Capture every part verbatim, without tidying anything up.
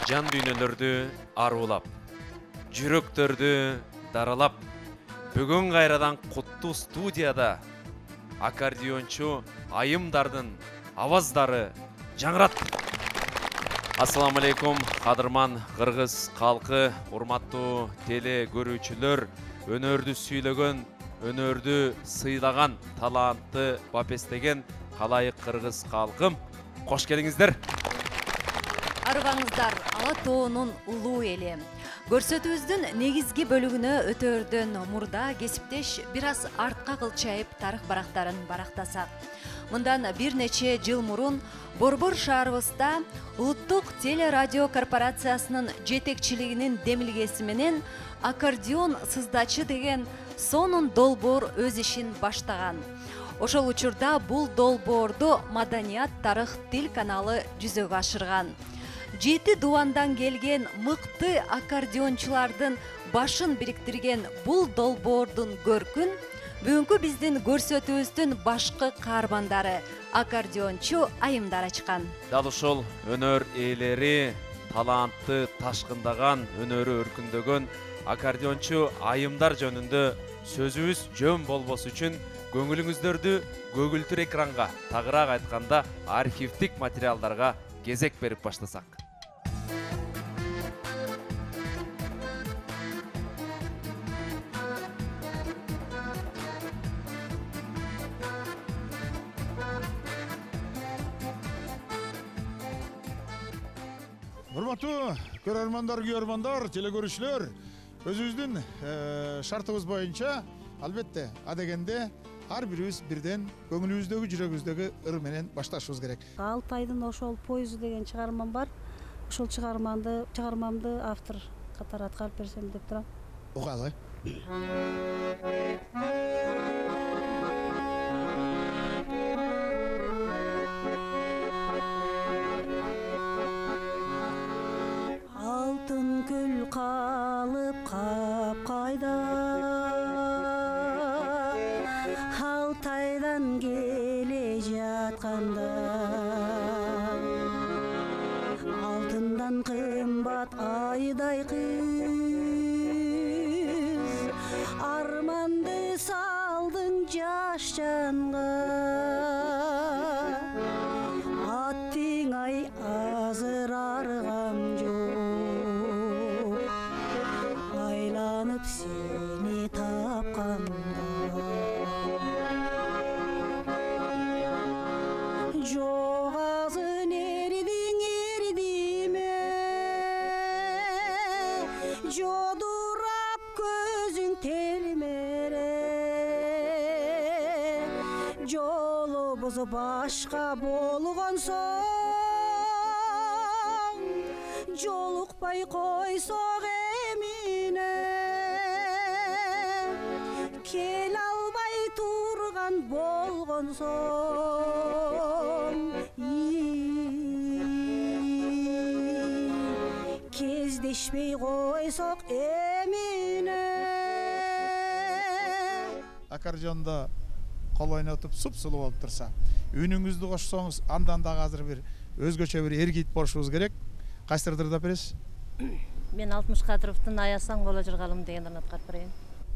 жан дүйнөлөрдү арулап, жүрөктөрдү даралап, бүгүн кайрадан куттуу студияда аккордеончу айымдардын аваздары жаңырат. Ассаламу алейкум, кадырман кыргыз калкы, урматтуу теле көрүүчүлөр, өнөрдү сүйлөгөн, өнөрдү сыйлаган, талантты бапестеген калайык кыргыз калкым, кош келиңиздер. Арыбаңыздар, Ала тоонун улуу эли. Көрсөтүүбүздүн негизги бөлүгүнө өтөөрдөн мурда кесиптеш бир аз артка кылчайып тарых барактарын барактасак. Мындан бир нече жыл мурун Борбор шаарыбызда Улуттук телерадио корпорациясынын жетекчилигинин демилгеси менен аккордеон сыздачы деген сонун долбоор өз ишин баштаган. Ошол учурда бул долбоорду Маданият тарых тил каналы жүзөгө ашырган. Жети дубандан келген мыкты аккордеончулардын башын бириктирген бул долбоордун көркүн бүгүнкү биздин көрсөтүүбүздүн башкы каармандары аккордеончу айымдар ачкан. Дал ушул өнөр ээлери, талантты ташкындаган, өнөрү өркүндөгөн аккордеончу айымдар жөнүндө сөзүбүз жөн болбосу үчүн көңүлүңүздөрдү көгүлтүр экранга, тагыраак айтканда архивдик материалдарга кезек берип баштасак. Урматтуу көрөрмандар, күйөрмандар, телекөрүүчүлөр, өзүбүздүн шартыбыз боюнча албетте адегенде ар бирибиз бирден көңүлүбүздөгү, жүрөгүбүздөгү ыр менен башташыбыз керек. Алтайдын ошол поезу деген чыгармам бар. Ошол чыгармамды, чыгармамды автор катары аткарып берсем деп турам. Угалы. Алтын күл калып капкайда, Алтайдан келе жатканда, алтындан кымбат айдай кыз, арманды салдың жаш жанга, аттың ай азыр аргам жок, айланып сени тапканда. Жоғазын ердің ердиме, жодурап көзің телмере, жолубуз башка болгон соң, жолукпай койсок эмине, келе албай турган болгон соң, кездешпей койсок эмине. Аккордеонда кол ойнотуп суп-сулуу болуп турса, үнүңүздү кошсоңуз, андан дагы азыр бир өзгөчө бир эргит болушубуз керек. Кайсырдыр ырдап бересиз? Мен Алтмыш Кадыровдун Аясаң кола жыргалым дегенден аткарып берейин.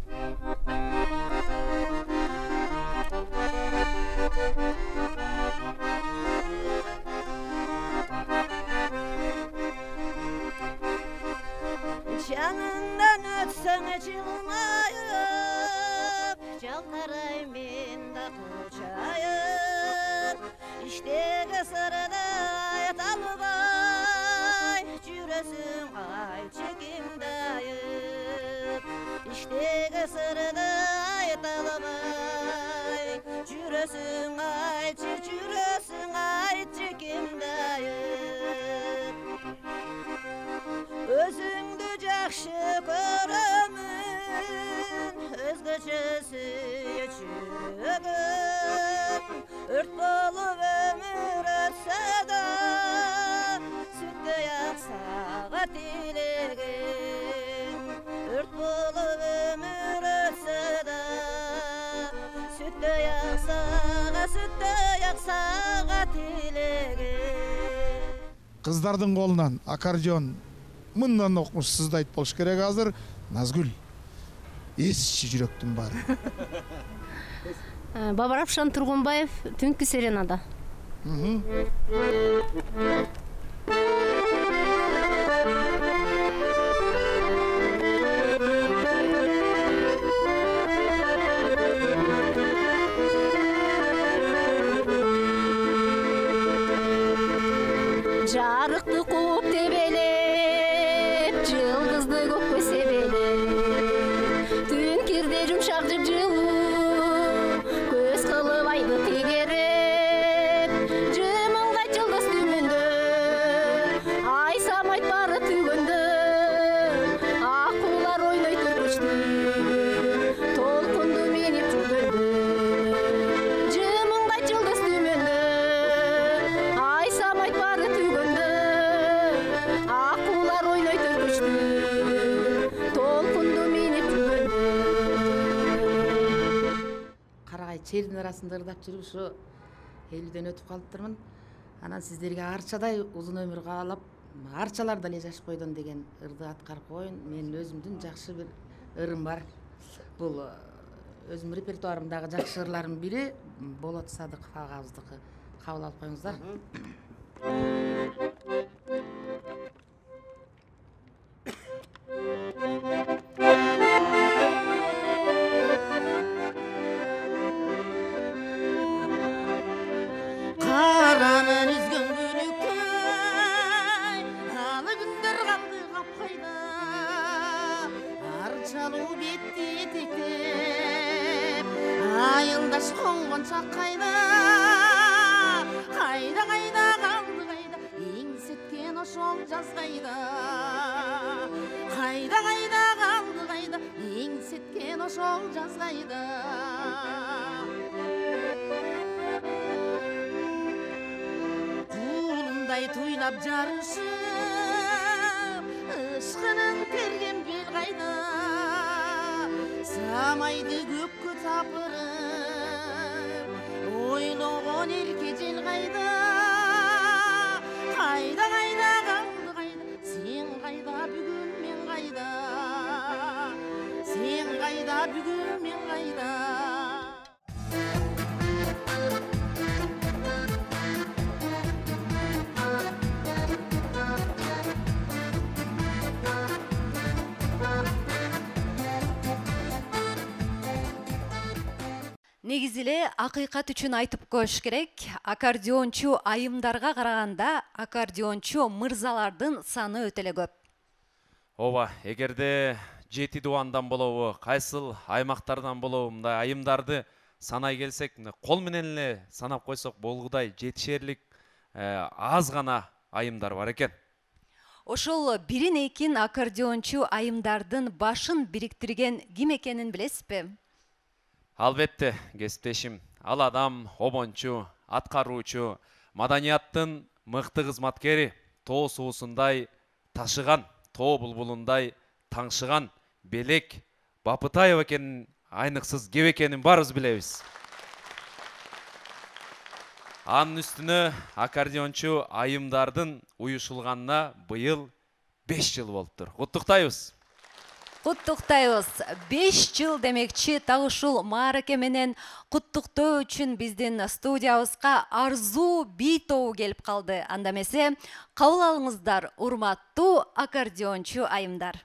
Жаныңдан өтсөң жылмайып, жалтарай мен да кучайып, иштеги сырды айта албай, жүрөсүң айтчы кимдайып, иштеги сырды айта албай, жүрөсүң айтчы, жүрөсүң айтчы кимдайып, өзүңдү жакшы көрөмүн, өзгөчө сүйүүчүгүм, өрт болуп өмүр өтсө да, сүттөй аксага тилегим, өрт болуп өмүр өтсө да, сүттөй аксага, сүттөй аксага тилегим. кыздардын колунан аккордеон мындан окмуш сыздайт болуш керек азыр. Назгүл, эсчи жүрөктүн баары. Бабаравшан Тургунбаев, Түнкү Серенада. Жарыкты кууп тебелеп, жылдызды көккө себелеп, түн кирде жумшак жып-жылуу, көз кылып айды тегереп, жымыңгайт жылдыз түбүндө, ай самайт бары түгөндө, акуулар ойнойт үркүчтү, толкунду минип жүргөндө, жымыңгайт жылдыз түбүндө, ай самайт бары түгөндө, акуулар ойнойт үркүчтү, толкунду минип жүргөндө. Карагай челдин арасында ырдап жүрүп ушу элүүдөн өтүп калыптырмын. Анан сиздерге арчадай узун өмүр каалап, арчаларда эле жашап койдон деген ырды аткарып коеюн. Менин өзүмдүн жакшы бир ырым бар. Бул өзүмдүн репертуарымдагы жакшы ырлардын бири Болот Садыков агабыздыкы. Кабыл алып коюңуздар. Каранын үзгөн күнүкөй, алы күндөр калды капкайда, арчалуу бетти этектеп, айылдаш конгон чак кайда, кайда кайда калды кайда, эңсеткен ошол жаз кайда, кайда кайда калды кайда, эңсеткен ошол жаз кайда. Кулундай туйлап жарышып, ышкынын терген бел кайда, самайды көккө тапырып, ойлогон эрке жел кайда, кайда кайда калды кайда, сен кайда бүгүн мен кайда, сен кайда бүгүн мен кайда. Негизи эле акыйкат үчүн айтып коюш керек, аккордеончу айымдарга караганда аккордеончу мырзалардын саны өтө эле көп. Ооба, эгерде жети дубандан болобу, кайсыл аймактардан болобу, мындай айымдарды санай келсек, кол менен эле санап койсок болгудай жетишерлик аз гана айымдар бар экен. Ошол бирин экин аккордеончу айымдардын башын бириктирген ким экенин билесизби? Албетте, кесиптешим, ал адам обончу, аткаруучу, маданияттын мыкты кызматкери, тоо суусундай ташыган, тоо булбулундай таңшыган Белек Бапытаев экенин, айныксыз кеп экенин баарыбыз билебиз. Анын үстүнө аккордеончу айымдардын уюшулганына быйыл беш жыл болуптур. Куттуктайбыз. Куттуктайбыз. беш жыл демекчи, так ушул маараке менен куттуктоо үчүн биздин студиябызга Арзуу би тобу келип калды. Анда эмесе, кабыл алыңыздар, урматтуу аккордеончу айымдар.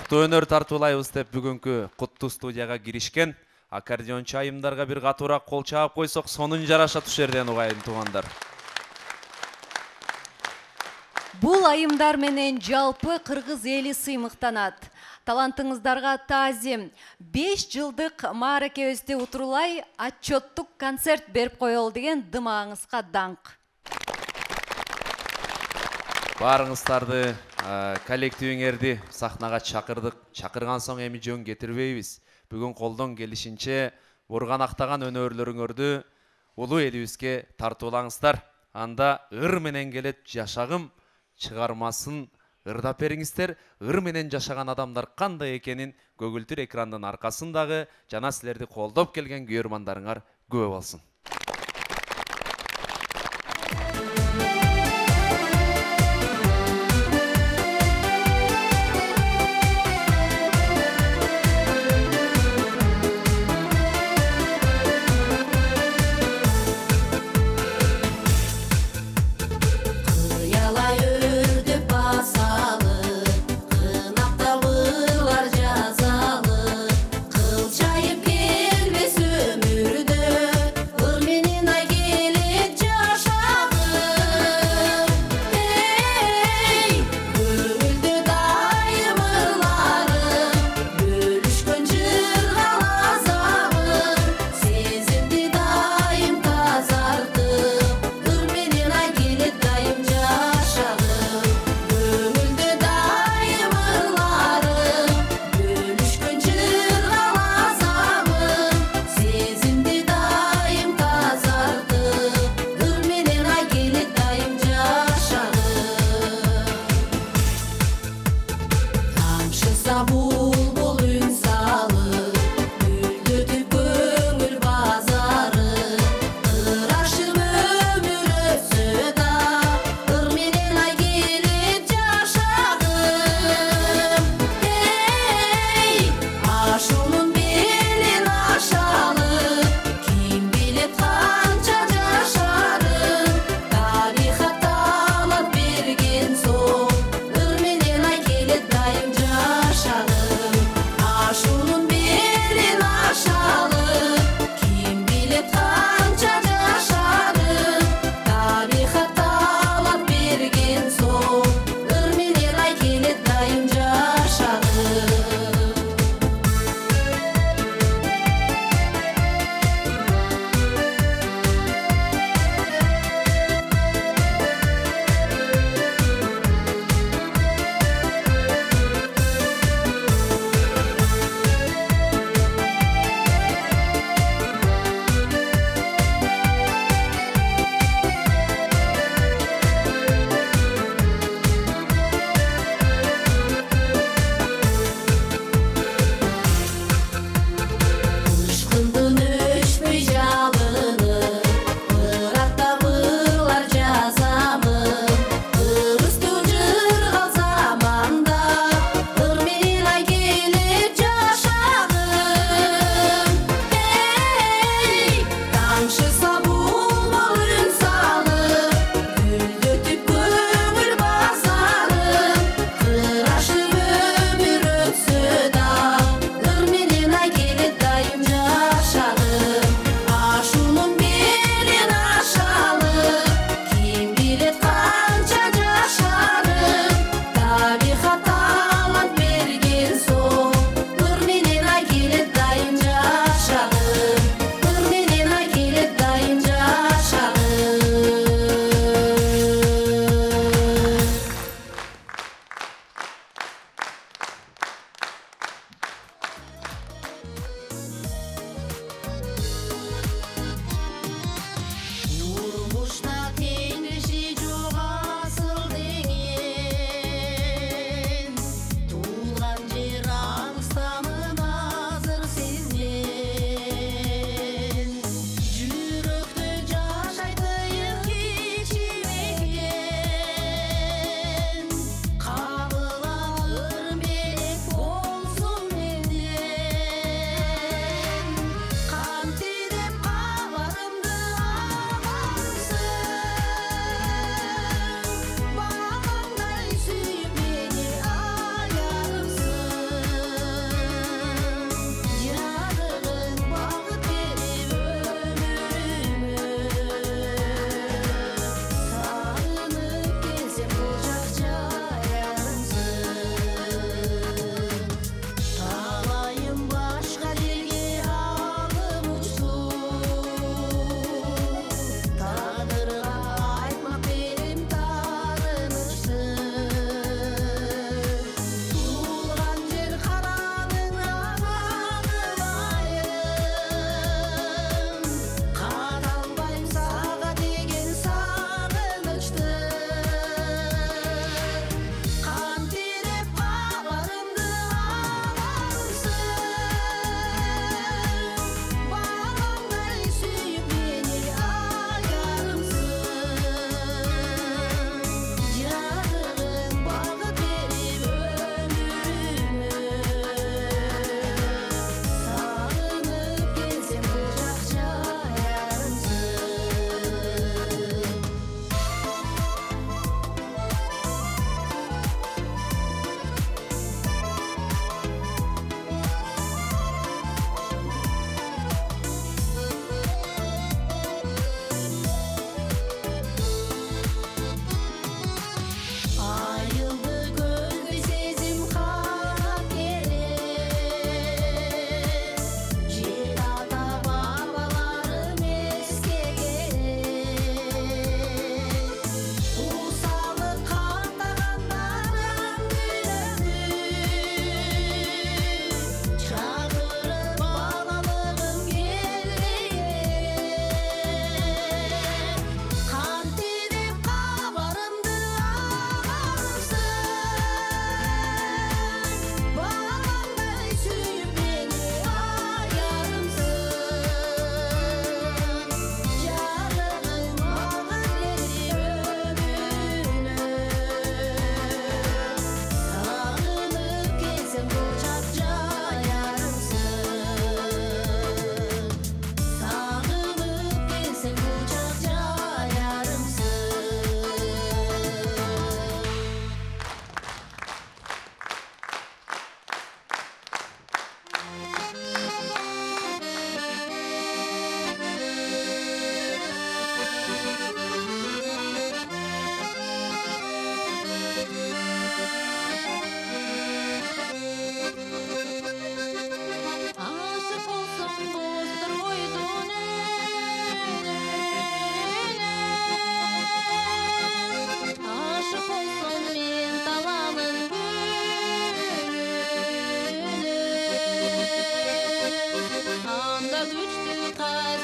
Кызыктуу өнөр тартуулайбыз деп бүгүнкү куттуу студияга киришкен аккордеончу айымдарга бир катуураак кол чаап койсок сонун жараша түшөр жерден угайын туугандар. Бул айымдар менен жалпы кыргыз эли сыймыктанат. Талантыңыздарга таазим. беш жылдык мааракебизди утурулай отчеттук концерт берип коелу деген дымагыңызга даңк. Баарыңыздарды, коллективиңерди сахнага чакырдык. Чакырган соң эми жөн кетирбейбиз. Бүгүн колдон келишинче бурган актаган өнөрлөрүңөрдү улуу элибизге тартуулаңыздар. Анда ыр менен келет жашагым чыгармасын ырдап бериңиздер. Ыр менен жашаган адамдар кандай экенин көгүлтүр экрандын аркасындагы жана силерди колдоп келген күйөрмандарыңар күбө болсун. Kılçayıp gelmez ömürde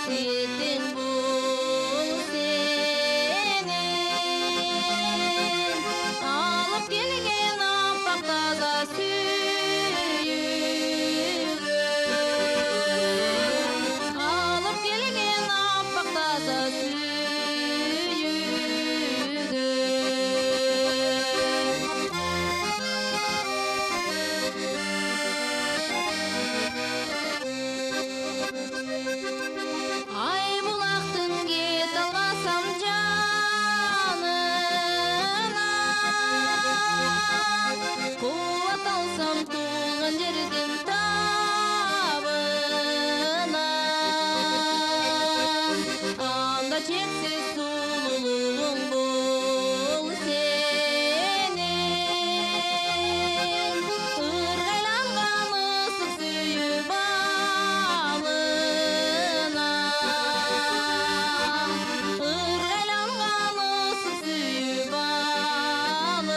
сетин бул сенин алып келген аппак таза сүйүүгө алып келген аппак таза сүйүүгө ай булактын кете албасам жанына кубат алсам туулган жердин табына анда чексиз сулуулугуң бул сенин ыргайланган ысык сүйүү балына ыргайланган ысык сүйүү балына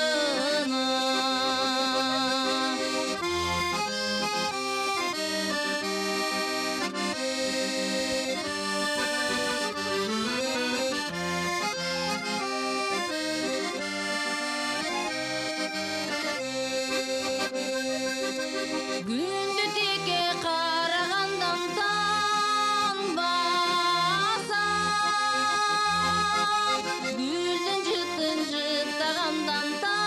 күндү текке карагандан танбасам гүлдүн жытын жыттагандан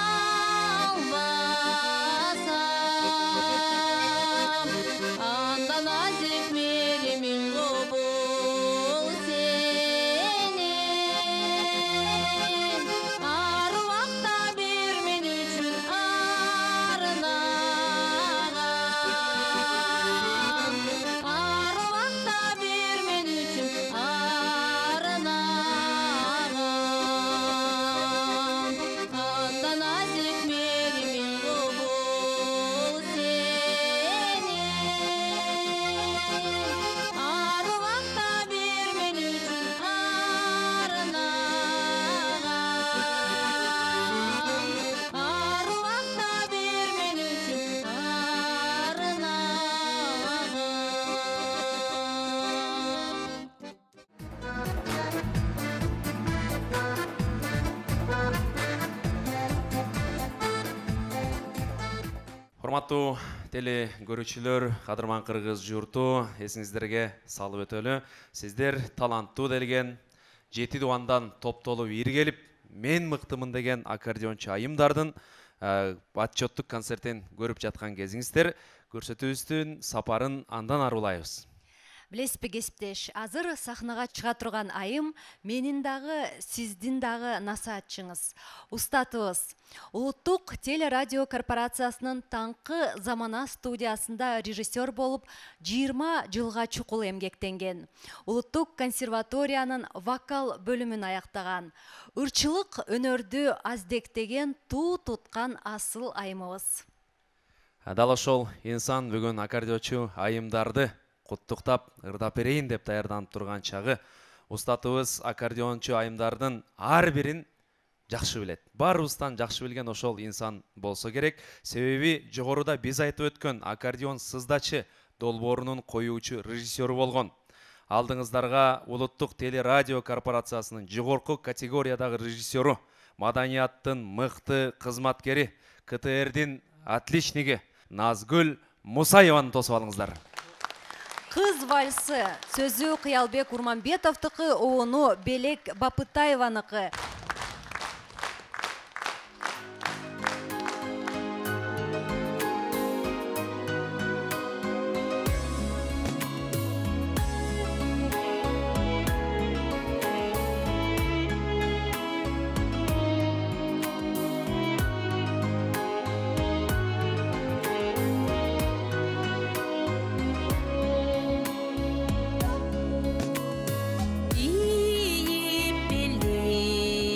талбасам анда назик меримин кобул сенин ар убакта бир мен үчүн арнаган ар убакта бир мен үчүн арнаган анда назик меримин кобул сенин ар убакта бир мен үчүн арнаган ар убакта бир мен үчүн арнаган Урматтуу теле көрүүчүлөр, кадырман кыргыз журту, эсиңиздерге салып өтөлү. Сиздер таланттуу делген жети дуандан топтолуп иргелип, мен мыктымын деген аккордеончу айымдардын э, отчеттук концертин көрүп жаткан кезиңиздер. Көрсөтүүбүздүн сапарын андан арулайбыз. Білесіпі кесіптеш, азыр сахнаға чыға тұрған айым, менің дағы, сіздің дағы насаатчыңыз, устатыбыз. Улуттук телерадио корпорациясының таңқы замана студиясында режиссер болып, жыйырма жылға чукул эмгектенген. Улуттук консерваторияның вокал бөлімін аяқтаған. Үрчылық өнөрдү аздектеген туу туткан асыл айымыбыз. Дал ошол инсан бүгүн аккордеончу айымдарды куттуктап, ырдап берейин деп даярданып турган чагы, устатыбыз аккордеончу айымдардын ар бирин жакшы билет. Баарыбыздан жакшы билген ошол инсан болсо керек. Себеби жогоруда биз айтып өткөн аккордеон сыздачы долбоорунун коюучу режиссеру болгон. Алдыңыздарга Улуттук телерадио корпорациясынын жогорку категориядагы режиссеру, маданияттын мыкты кызматкери, КТРдин отличниги Назгүл Мусаеваны тосуп алыңыздар. Кыз вальсы, сөзү Кыялбек Урманбетовтыкы, ууну Белек Бапытаеваныкы. ийип белек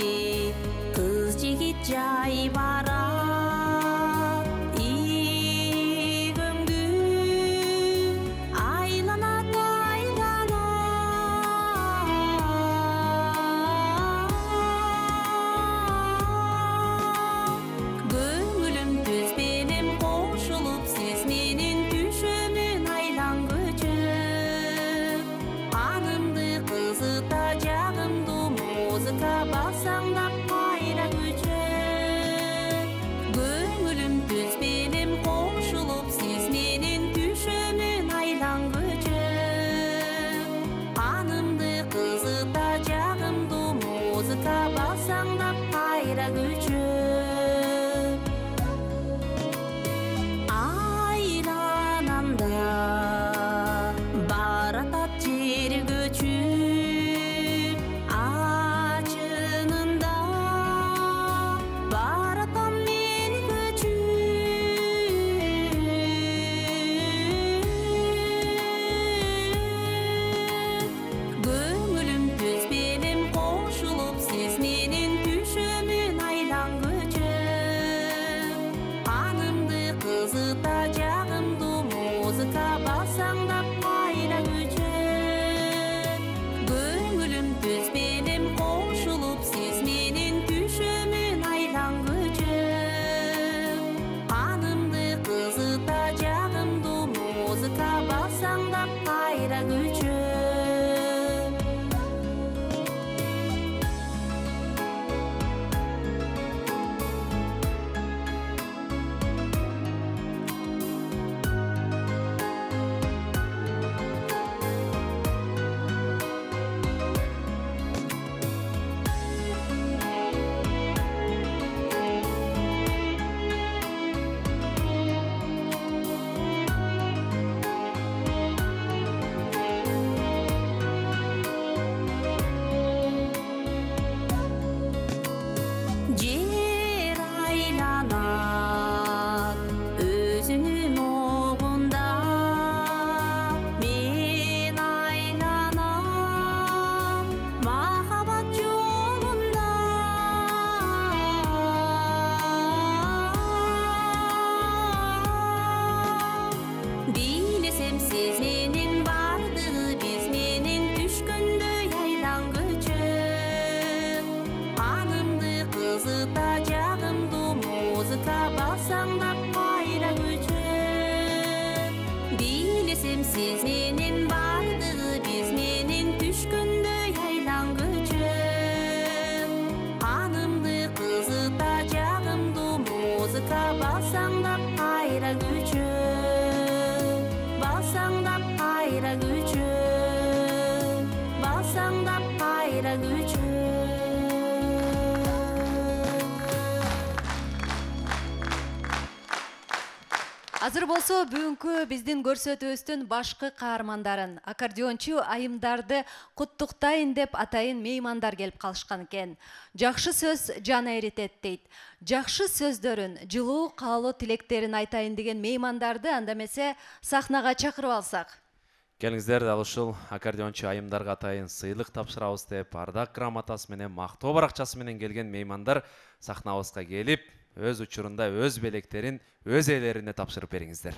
Азыр болсо бүгүнкү биздин көрсөтүүбүздүн башкы каармандарын, аккордеончу айымдарды куттуктайын деп атайын меймандар келип калышкан экен. Жакшы сөз жан эритет дейт. Жакшы сөздөрүн, жылуу каалоо тилектерин айтайын деген меймандарды анда эмесе сахнага чакырып алсак. Келиңиздер, дал ушул аккордеончу айымдарга атайын сыйлык тапшырабыз деп, ардак грамотасы менен, мактоо баракчасы менен келген меймандар сахнабызга келип, өз учурунда өз белектерин өз ээлерине тапшырып бериңиздер.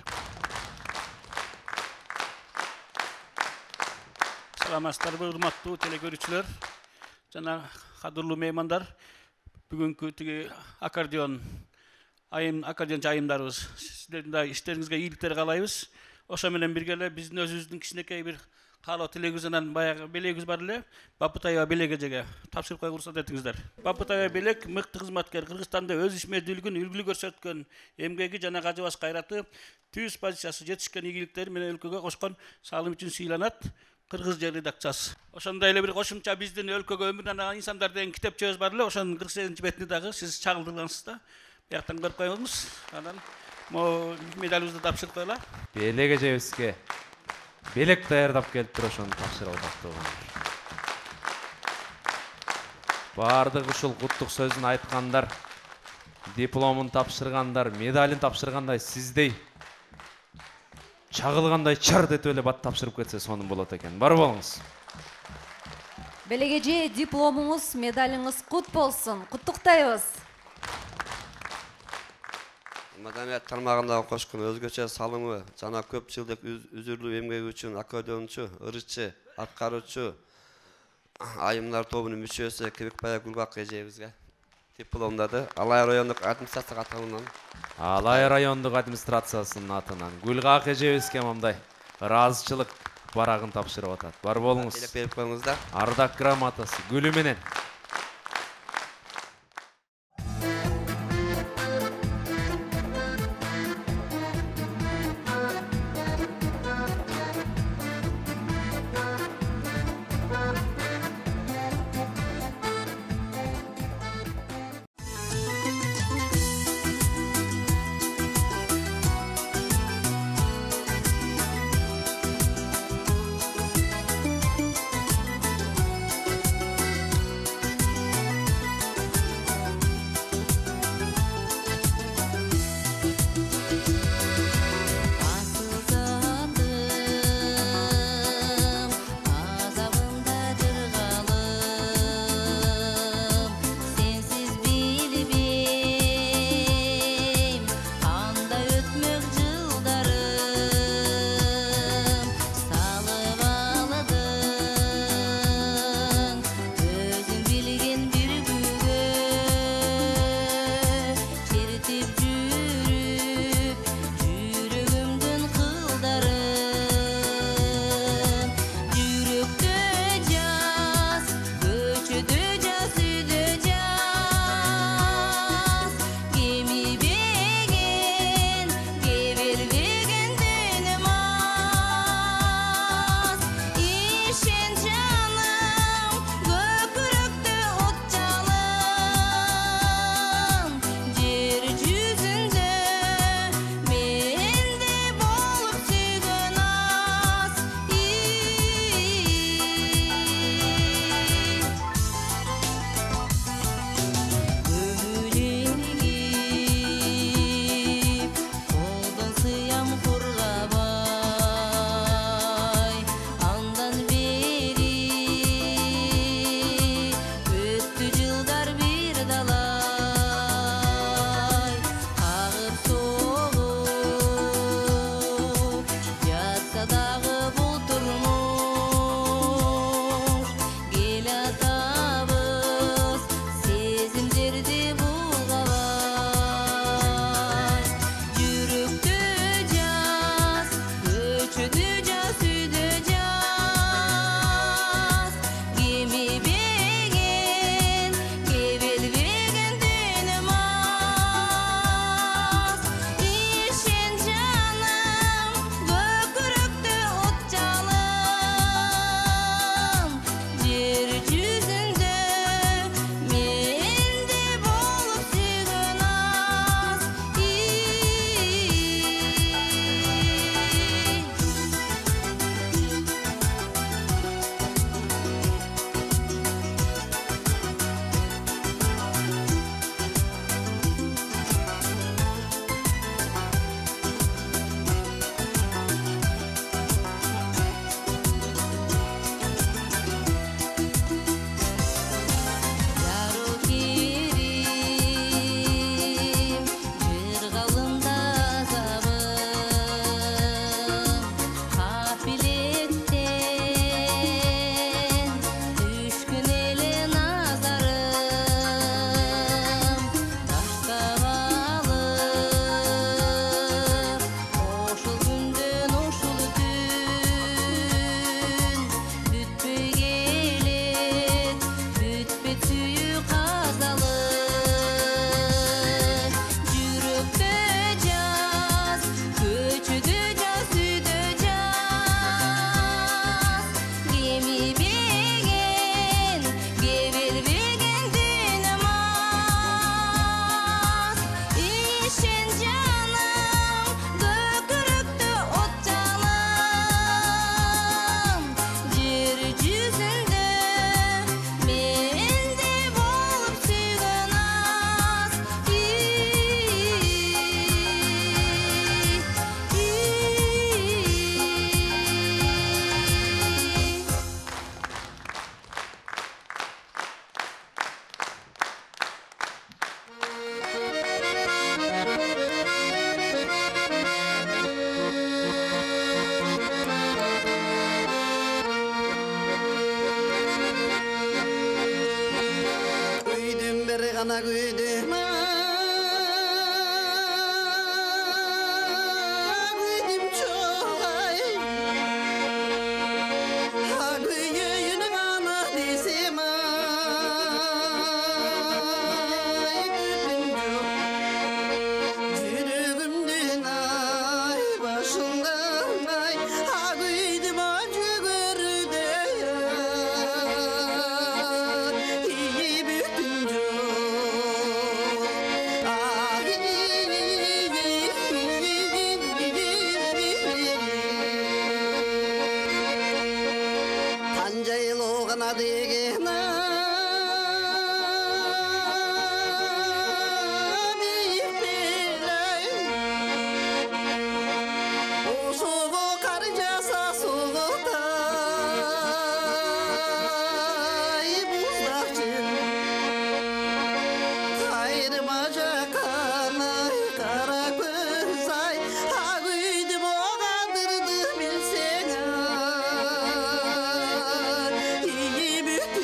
Саламатсыздарбы, урматтуу телекөрүүчүлөр жана кадырлуу меймандар. Бүгүнкү тиги аккордеон айым аккордеончу айымдарыбыз сиздердин да иштериңизге ийгиликтер каалайбыз. Ошо менен бирге эле биздин өзүбүздүн кичинекей бир каалоо тилегибиз анан баягы белегибиз бар эле. Бапытаева Белек эжеге тапшырып койгула уруксат этиңиздер. Бапытаева Белек мыкты кызматкер, Кыргызстанда өз ишмердүүлүгүн үлгүлүү көрсөткөн, эмгеги жана кажыбаш кайраты, түз позициясы жетишкен ийгиликтери менен өлкөгө кошкон салым үчүн сыйланат. Кыргыз жер редакциясы. Ошондой эле бир кошумча биздин өлкөгө өмүрүнөн инсандар деген китепчебиз бар эле. Ошонун кырк сегизинчи бетине дагы сиз чагылдыргансыз да. Бияктан көрүп коюңуз. Анан мо медалыбызды тапшырып коела. Белек эжебизге белек даярдап келиптир, ошону тапшырып алдыктуу. Бардык ушул куттук сөзүн айткандар, дипломун тапшыргандар, медалин тапшыргандай сиздей чагылгандай чарт этип эле бат тапшырып кетсе сонун болот экен. Бар болуңуз. Белек эже, дипломуңуз, медалиңиз кут болсун. Куттуктайбыз. Маданият тармагында кошкон өзгөчө салымы жана көп жылдык үзүрлүү эмгеги үчүн аккордеончу, ырчы, аткаруучу айымдар тобунун мүчөсү Кебекбая Гүлбак эжебизге дипломдады. Алай райондук администрация атынан. Алай райондук администрациясынын атынан Гүлгак эжебизге мындай ыраазычылык барагын тапшырып атат. Бар болуңуз. Белек берип коюңуздар. Ардак грамотасы гүлү менен. gana güydüm güydüm çok ay ha güyün gana desem ay güydüm çok yürügümdün ay başından ay ha güydüm acı gördü iyi bütün Tanjayloğuna degen iyi bütün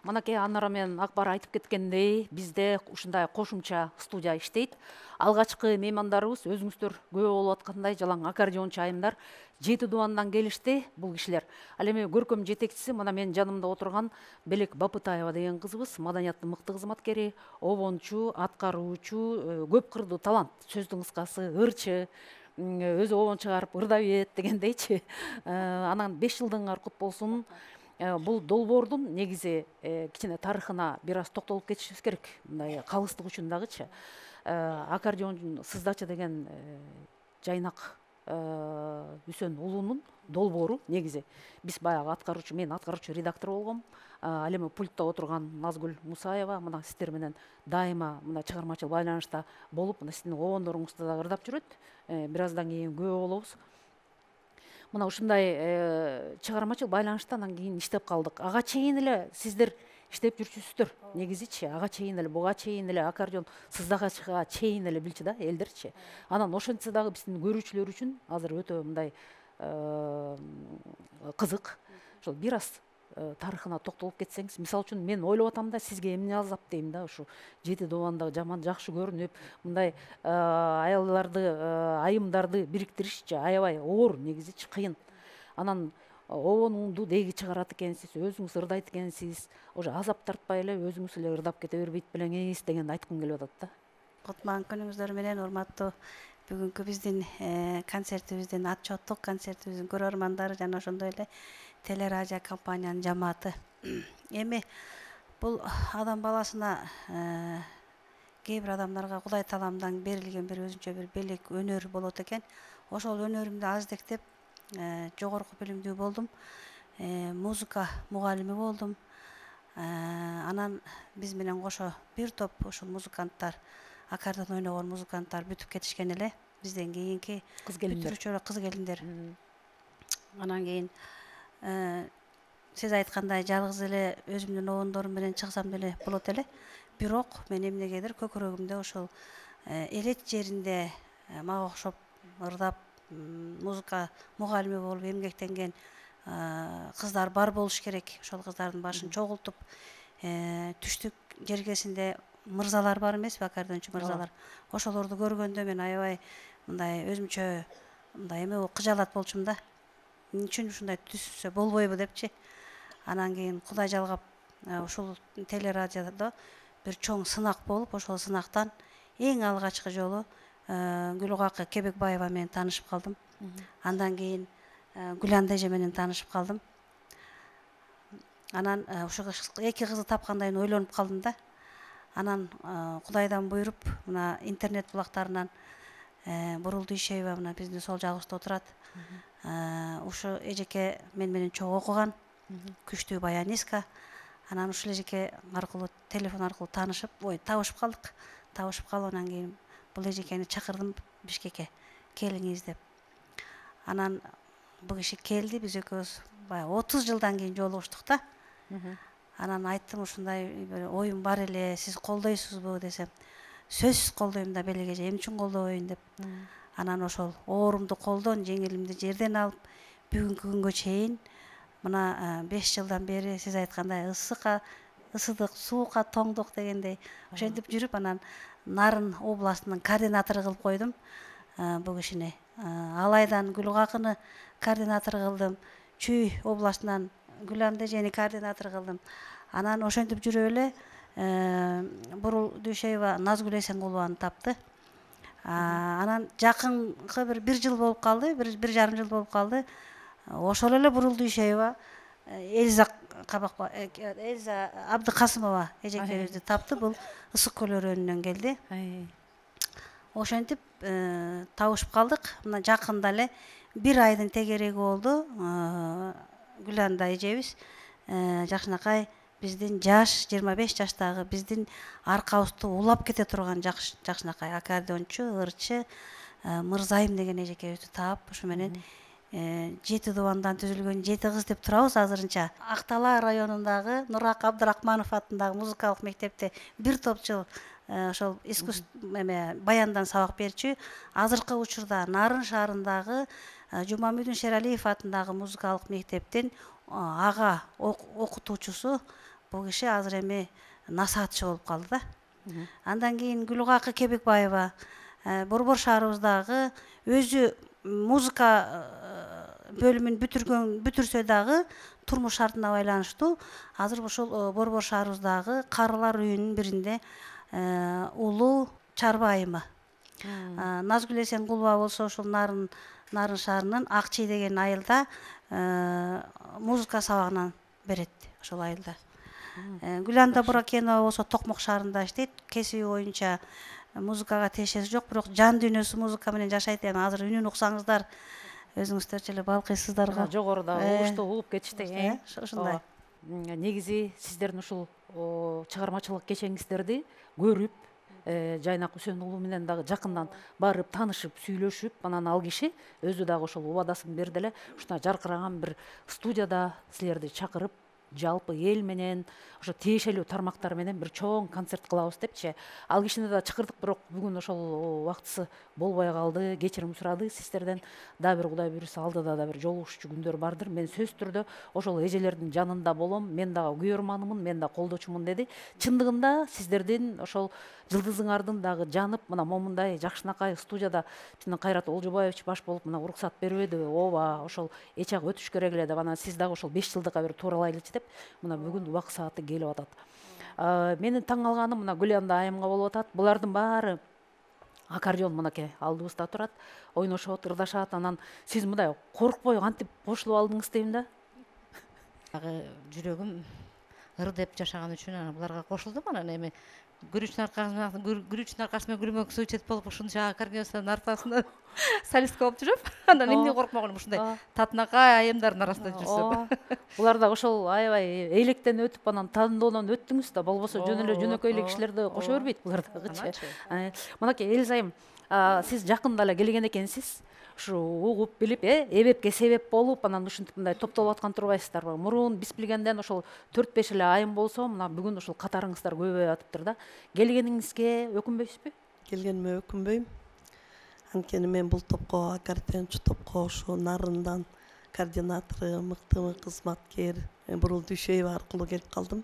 Мынакей Анара менен Акбар айтып кеткендей, бизде ушундай кошумча студия иштейт. Алгачкы меймандарыбыз өзүңүздөр күбө болуп аткандай жалаң аккордеончу айымдар жети дубандан келишти бул кишилер. Ал эми көркөм жетекчиси мына менин жанымда отурган Белек Бапытаева деген кызыбыз, маданияттын мыкты кызматкери, обончу, аткаруучу, көп кырдуу талант. Сөздүн кыскасы ырчы, өзү обон чыгарып ырда бет дегендейчи. Анан беш жылдыңар кут болсун. Бул долбоордун негизи кичине тарыхына бир аз токтолуп кетишибиз керек. Мындай калыстык үчүн дагычы. Аккордеон Сыздачы деген жайнак Үсөн уулунун долбоору негизи. Биз баягы аткаруучу, мен аткаруучу редактор болгом. Ал эми пультта отурган Назгүл Мусаева мына сиздер менен дайыма мына чыгармачыл байланышта болуп, мына сиздин обондоруңузду да ырдап жүрөт. Бир аздан кийин күбө болобуз. Мына ушундай чыгармачыл байланыштан анан кийин иштеп калдык. Ага чейин эле сиздер иштеп жүрчүсүздөр. Негизичи ага чейин эле, буга чейин эле аккордеон Сыздачыга чейин эле билчи да элдерчи. Анан ошентсе дагы биздин көрүүчүлөр үчүн азыр өтө мындай кызык. Ошол бир аз тарыхына токтолуп кетсеңиз, мисалы үчүн мен ойлоп атам да сизге эмне азап дейм да, ушу жети дубанда жаман жакшы көрүнүп, мындай аялдарды, айымдарды бириктиришчи аябай оор, негизичи кыйын. Анан обонуңду деги чыгарат экенсиз, өзүңүз ырдайт экенсиз, уже азап тартпай эле өзүңүз эле ырдап кете бербейт белеңиз дегенди айткым келип атат да. Кутман күнүңүздөр менен урматтуу бүгүнкү биздин концертибиздин отчеттук концертибиздин көрөрмандары жана ошондой эле телерадио компаниянын жамааты. Эми бул адам баласына кээ бир адамдарга Кудай таламдан берилген бир өзүнчө бир белек өнөр болот экен. Ошол өнөрүмдү аздектеп жогорку билимдүү болдум. Музыка мугалими болдум. Анан биз менен кошо бир топ ушул музыканттар, аккордеон ойногон музыканттар бүтүп кетишкен эле. Бизден кийинки кыз келиндер, кыз келиндер. Анан кийин сиз айткандай жалгыз эле өзүмдүн обондорум менен чыксам деле болот эле. Бирок мен эмнегедир көкүрөгүмдө ошол элет жеринде мага окшоп ырдап музыка мугалими болуп эмгектенген кыздар бар болуш керек. Ошол кыздардын башын чогултуп түштүк жергесинде мырзалар бар эмеспи, аккордеончу мырзалар. Ошолорду көргөндө мен аябай мындай өзүмчө мындай эме кыжаалат болчумун да. Эмне үчүн ушундай түзсө болбойбу депчи. Анан кийин Кудай жалгап ушул телерадиодо бир чоң сынак болуп, ошол сынактан эң алгачкы жолу Гүлгакы Кебекбаева менен таанышып калдым. Андан кийин Гүланда эже менен таанышып калдым. Анан ушу эки кызды тапкандан кийин ойлонуп калдым да. Анан Кудайдан буйруп, мына интернет булактарынан Бурул Дүйшеева мына биздин сол жагыбызда отурат. Ушу эжеке мен менен чогуу окуган, күчтүү баянистка. Анан ушул эжеке аркылуу телефон аркылуу таанышып, ой, табышып калдык. Табышып калып анан кийин бул эжекени чакырдым Бишкекке, келиңиз деп. Анан бул киши келди, биз экөөбүз баягы отуз жылдан кийин жолугуштук да. Анан айттым, ушундай бир оюм бар эле, сиз колдойсузбу десем, сөзсүз колдойм да Белек эже, эмне үчүн колдобойн деп. Анан ошол оорумду колдон, жеңилимди жерден алып, бүгүнкү күнгө чейин мына беш жылдан бери сиз айткандай ысыкка, ысыдык, суукка тоңдук дегендей ошентип жүрүп, анан Нарын областынын координатору кылып койдум бул кишини. Алайдан Гүлгакыны координатор кылдым, Чүй областынан Гүланда эжени координатор кылдым. Анан ошентип жүрүп эле Бурул Дүйшеева Назгүл Эсенгулованы тапты. Анан жакынкы бир бир жыл болуп калды, бир жарым жыл болуп калды. Ошол эле Бурул Дүйшеева Эльза Кабакба, Эльза Абдыкасымова эжекебизди тапты. Бул Ысык көл өрөөнүнөн келди. Ошентип табышып калдык. Мына жакында эле бир айдын тегереги болду. Гүланда эжебиз жакшынакай биздин жаш, жыйырма беш жаштагы биздин аркабызды улап кете турган жакшынакай аккордеончу, ырчы Мырзайым деген эжекебизди таап, ушу менен жети дубандан түзүлгөн жети кыз деп турабыз азырынча. Актала районундагы Нурак Абдырахманов атындагы музыкалык мектепте бир топ жыл ошол искусство эме баяндан сабак берчү. Азыркы учурда Нарын шаарындагы Жумамүдүн Шералиев атындагы музыкалык мектептин ага окутуучусу бул киши азыр эми насаатчы болуп калды да. Андан кийин Гүлгакы Кебекбаева Борбор шаарыбыздагы өзү музыка бөлүмүн бүтүргөн бүтүрсө дагы турмуш шартына байланыштуу азыр ошол Борбор шаарыбыздагы карылар үйүнүн биринде улуу чарба айымы. Назгүл Эсенкулова болсо ошол Нарын Нарын шаарынын Акчий деген айылда музыка сабагынан берет ошол айылда. Гүланда Буракенова болсо Токмок шаарында иштейт. Кесиби боюнча музыкага тиешеси жок, бирок жан дүйнөсү музыка менен жашайт. Эми азыр үнүн уксаңыздар өзүңүздөр эле балкыйсыздарга. Жогоруда угуштуу угуп кетишти. Ошондой. Негизи сиздердин ушул чыгармачылык кечеңиздерди көрүп, Жайнак Үсен уулу менен дагы жакындан барып таанышып, сүйлөшүп, анан ал киши өзү дагы ошол убадасын берди эле. Ушундай жаркыраган бир студияда силерди чакырып, жалпы эл менен ошо тиешелүү тармактар менен бир чоң концерт кылабыз депчи. Ал кишини да чакырдык, бирок бүгүн ошол убактысы болбой калды, кечирим сурады сиздерден. Дагы бир Кудай буйруса алдыда да бир жолугушчу күндөр бардыр. Мен сөзсүз түрдө ошол эжелердин жанында болом. Мен дагы күйөрманымын, мен да колдочумун деди. Чындыгында сиздердин ошол жылдызыңардын дагы жанып, мына момундай жакшынакай студияда жана Кайрат Олжобаевич баш болуп мына уруксат бербеди. Ооба, ошол эч жак өтүш керек эле деп, анан сиз дагы ошол беш жылдыкка бир тууралайлычы деп, мына бүгүн убак сааты келип атат. Менин таң алганым мына Гүланда айымга болуп атат. Булардын баары аккордеон мынакей алдыбызда турат, ойношот, ырдашат. Анан сиз мындай коркпой кантип кошулуп алдыңыз дейм да? Жүрөгүм ыр деп жашаган үчүн буларга кошулдум. Анан эми күрүчтүн аркасынан күрүчтүн аркасынан күрмөк суучет болуп ушунча аккордеондун артасында солистка болуп жүрүп, анан эмне коркмогон ушундай татынакай айымдардын арасында жүрсөм. Булар да ошол аябай эйлектен өтүп, анан тандоодон өттүңүз да, болбосо жөн эле жөнөкөй эле кишилерди кошо бербейт булар дагычы. Мынакей Элизайым, сиз жакында эле келген экенсиз. Ушу угуп билип, эбепке себеп болуп, анан ушинтип мындай топтолуп аткан турбайсыздарбы? Мурун биз билгенден ошол төрт беш эле айым болсо, мына бүгүн ушул катарыңыздар көбөйүп атыптыр да. Келгениңизге өкүнбөйсүзбү? Келгениме өкүнбөйм. Анткени мен бул топко, аккордеончу топко ошо Нарындан координатору, мыкты кызматкер Бурул Дүйшөева аркылуу келип калдым.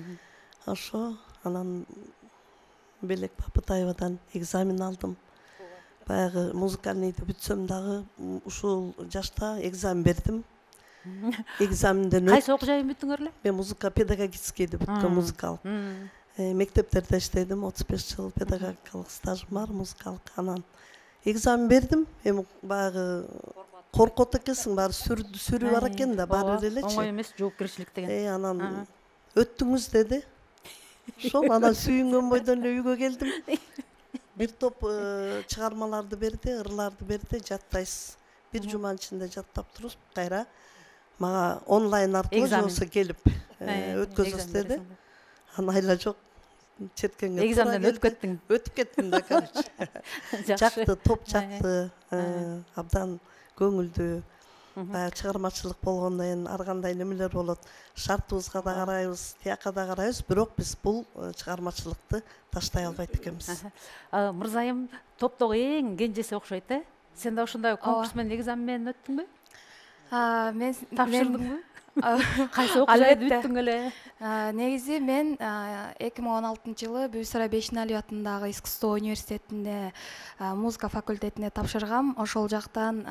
Ошо анан Белек Бапытаевадан экзамен алдым. Баягы музыкальныйды бүтсөм дагы ушул жашта экзамен бердим. Экзаменден кайсы окуу жайын бүттүңөр эле? Мен музыка педагогическийди бүткөм, музыкалык. Мектептерде иштедим, отуз беш жыл педагогикалык стажым бар, музыкалык. Анан экзамен бердим. Эми баягы коркот экенсиң, баары сүрүү бар экен да, баары бир элечи. Оңой эмес жоопкерчилик деген. Э, анан өттүңүз деди. Ошол анан сүйүнгөн бойдон эле үйгө келдим. Бир топ чыгармаларды берди, ырларды берди, жаттайсыз. Бир жуманын ичинде жаттап туруп, кайра мага онлайн аркылуу жолсо келип өткөзөсүз деди. Анан айла жок, четкенге экзаменден өтүп кеттиң. Өтүп кеттим да, короче. Жакты, топ жакты, абдан көңүлдүү. Баягы чыгармачылык болгондон кийин ар кандай немелер болот. Шартыбызга да карайбыз, тияка да карайбыз, бирок биз бул чыгармачылыкты таштай албайт экенбиз. Мырзайым топтогу эң кенжеси окшойт, э? Сен да ушундай конкурс менен экзамен менен өттүңбү? Мен тапшырдыңбы? Кайсы окуу жайды бүттүң эле? Негизи мен эки миң он алтынчы жылы Бүйсара Бейшеналиев атындагы искусство университетинде музыка факультетине тапшыргам. Ошол жактан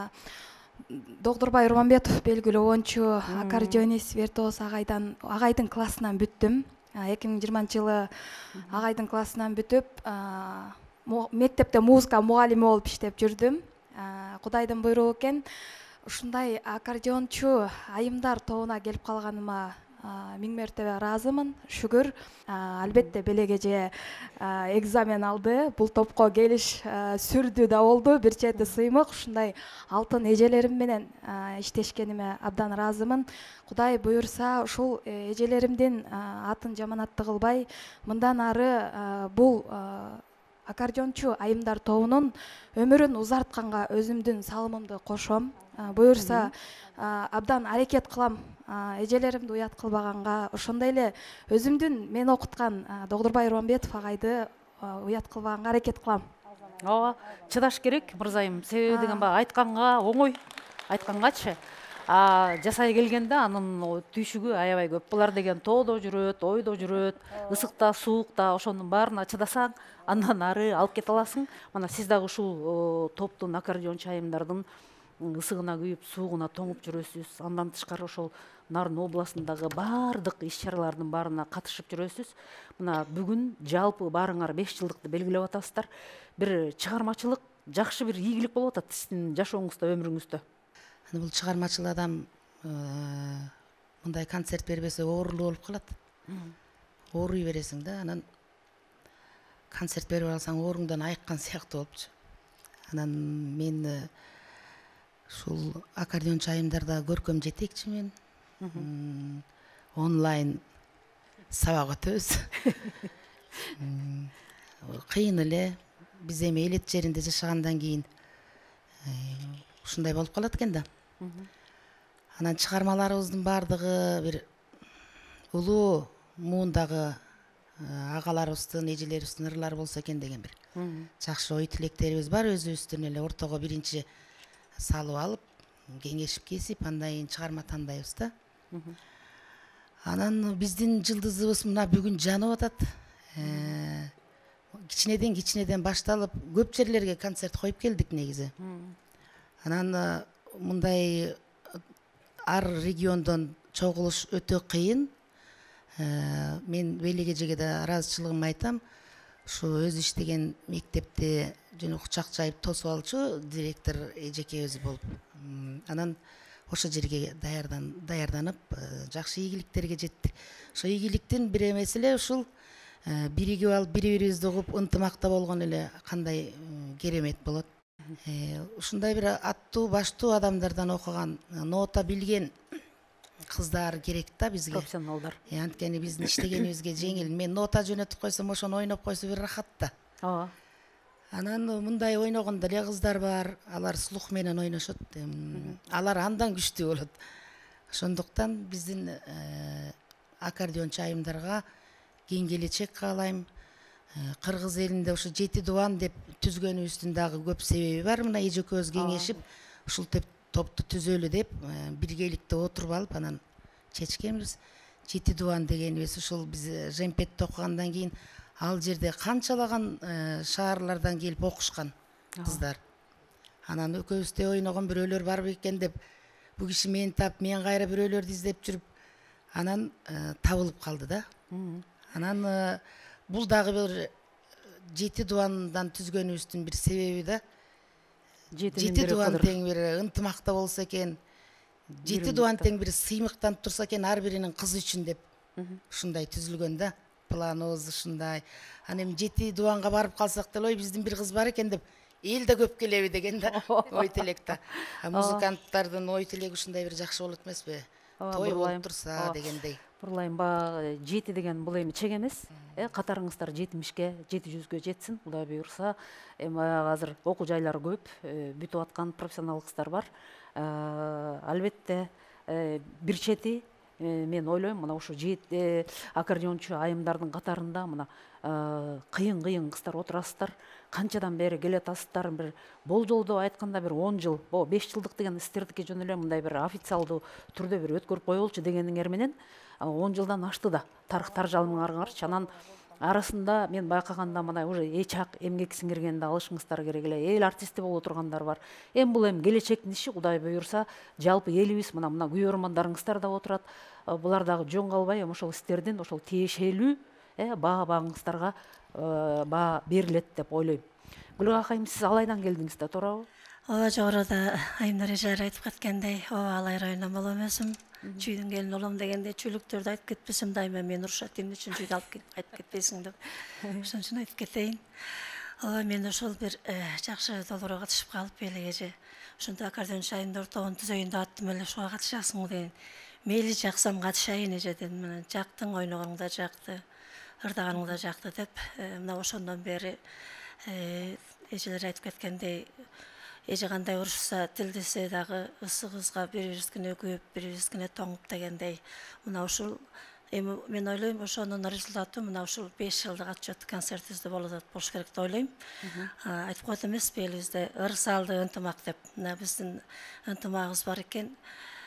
Докторбай Урманбетов белгилүү оончу аккордеонист, виртуоз агайдан агайдын классынан бүттүм. эки миң жыйырманчы жылы агайдын классынан бүтүп, мектепте музыка мугалими болуп иштеп жүрдүм. Кудайдын буйругу экен. Ушундай аккордеончу айымдар тобуна келип калганыма миң мертебе ыраазымын. Шүгүр. Албетте Белек эже экзамен алды. Бул топко келиш сүрдүү да болду. Бир чети сыймык. Ушундай алтын эжелерим менен иштешкениме абдан ыраазымын. Кудай буйрса, ушул эжелеримдин атын жаманатты кылбай, мындан ары бул аккордеончу айымдар тобунун өмүрүн узартканга өзүмдүн салымымды кошом. Буйрса, абдан аракет кылам эжелеримди уят кылбаганга, ошондой эле өзүмдүн мен окуткан Докторбай Урманбетов агайды уят кылбаганга аракет кылам. Ооба, чыдаш керек, мырзайым. Себеби деген баягы айтканга оңой, айткангачы. А жасай келгенде анын түйшүгү аябай көп. Булар деген тоодо жүрөт, ойдо жүрөт, ысыкта, суукта ошонун баарына чыдасаң, андан ары алып кете аласың. Мына сиз дагы ушул топтун аккордеончу айымдардын ысыгына күйүп, суугуна тоңуп жүрөсүз. Андан тышкары ошол Нарын областындагы баардык иш-чаралардын баарына катышып жүрөсүз. Мына бүгүн жалпы баарыңар беш жылдыкты белгилеп атасыздар. Бир чыгармачылык, жакшы бир ийгилик болуп атат сиздин жашооңузда, өмүрүңүздө. Бул чыгармачыл адам мындай концерт бербесе оорулуу болуп калат. Ооруй бересиң да, анан концерт берип алсаң ооруңдан айыккан сыяктуу болупчу. Анан мен ушул аккордеончу айымдарда көркөм жетекчимин. Онлайн сабак өтөбүз. Кыйын эле. Биз эми элет жеринде жашагандан кийин ушундай болуп калат экен да. Анан чыгармаларыбыздын баардыгы бир улуу муундагы агаларыбыздын, эжелерибиздин ырлары болсо экен деген бир жакшы ой тилектерибиз бар. Өзүбүздүн эле ортого биринчи салып алып, кеңешип кесип, андан кийин чыгарма тандайбыз да. Анан биздин жылдызыбыз мына бүгүн жанып атат. Кичинеден кичинеден башталып, көп жерлерге концерт коюп келдик негизи. Анан мындай ар региондон чогулуш өтө кыйын. Мен Белек эжеге да ыраазычылыгымды айтам. Ушу өзү иштеген мектепте жөн кучак жайып тосуп алчу директор эжекебиз болуп. Анан ошо жерге даярданып, жакшы ийгиликтерге жеттик. Ошо ийгиликтин бир эмеси эле ушул биригип алып, бири-бирибизди угуп, ынтымакта болгон эле кандай керемет болот. Ушундай бир аттуу, баштуу адамдардан окуган, нота билген кыздар керек да бизге. Профессионалдар. Анткени биздин иштегенибизге жеңил. Мен нота жөнөтүп койсом, ошону ойноп койсо бир рахат да. Ооба. Анан мындай ойногондо эле кыздар бар, алар слух менен ойношот. Алар андан күчтүү болот. Ошондуктан биздин аккордеончу айымдарга кийин келечек каалайм. Кыргыз элинде ушу жети дубан деп түзгөнүбүздүн дагы көп себеби бар. Мына эже экөөбүз кеңешип, ушул топту түзөлү деп биргеликте отуруп алып, анан чечкенбиз. Жети дубан дегенибиз ушул биз Жемпетте окугандан кийин ал жерде канчалаган шаарлардан келип окушкан кыздар. Анан экөөбүздө ойногон бирөөлөр бар бекен деп, бу киши мени таап, мен кайра бирөөлөрдү издеп жүрүп, анан табылып калды да. Анан бул дагы бир жети дубандан түзгөнүбүздүн бир себеби да. Жети дубан тең бир ынтымакта болсо экен, жети дубан тең бир сыймыктанып турса экен ар биринин кызы үчүн деп ушундай түзүлгөн да. Планыбыз ушундай. Анан эми жети дубанга барып калсак деле, ой биздин бир кыз бар экен деп, эл да көп келеби деген да ой тилек да. Музыканттардын ой тилеги ушундай бир жакшы болот эмеспи? Той болуп турса дегендей. Бурлайм, ба жети деген бул эми чек эмес. Катарыңыздар жетимишке, жети жүзгө жетсин, Кудай буйрса. Эми азыр окуу жайлары көп, бүтүп аткан профессионал кыздар бар. Албетте бир чети мен ойлойм, мына ушу жети аккордеончу айымдардын катарында мына кыйын-кыйын кыздар отурасыздар. Канчадан бери келе атасыздар? Бир болжолдо айтканда бир он жыл, о беш жылдык деген истердикке жөн эле мындай бир официалдуу түрдө бир өткөрүп коелучу дегениңер менен он жылдан ашты да тарых таржалмаңарчы. Анан арасында мен байкаганда мына уже эч ак эмгек сиңиргенде алышыңыздар керек эле. Эл артисти боло тургандар бар. Эми бул эми келечектин иши, Кудай буйрса, жалпы элибиз мына мына күйөрмандарыңыздар да отурат. Булар дагы жөн калбай ошол истердин ошол тиешелүү баа багыңыздарга баа берилет деп ойлойм. Гүлга акайым, сиз Алайдан келдиңиз да, туурабы? Ооба, жогоруда айымдар эжелер айтып кеткендей, ооба Алай районунан болом өзүм. Чүйдүн келин болом дегенде чүйлүктөрдү айтып кетпесем дайыма мен урушат, эмне үчүн чүйдү алып айтып кетпейсиң деп. Ошон үчүн айтып кетейин. Ооба, мен ошол бир жакшы долбоорго катышып калып, Белек эже ошондо аккордеончу айымдар тобун түзөйүн деп аттым эле, ушуга катышасыңбы деген. Мейли жаксам катышайын эже дедим. Мына жактың, ойногоң да жакты, ырдаганың да жакты деп, мына ошондон бери эжелер айтып кеткендей, эже кандай урушса тилдесе дагы ысыгыбызга бири-бирибизге күйүп, бири-бирибизге тоңуп дегендей. Мына ушул эми мен ойлойм, ошонун результаты мына ушул беш жылдык отчет концертибизде болот болуш керек деп ойлойм. Айтып коет эмеспи элибизде ыр салды ынтымак деп. Мына биздин ынтымагыбыз бар экен.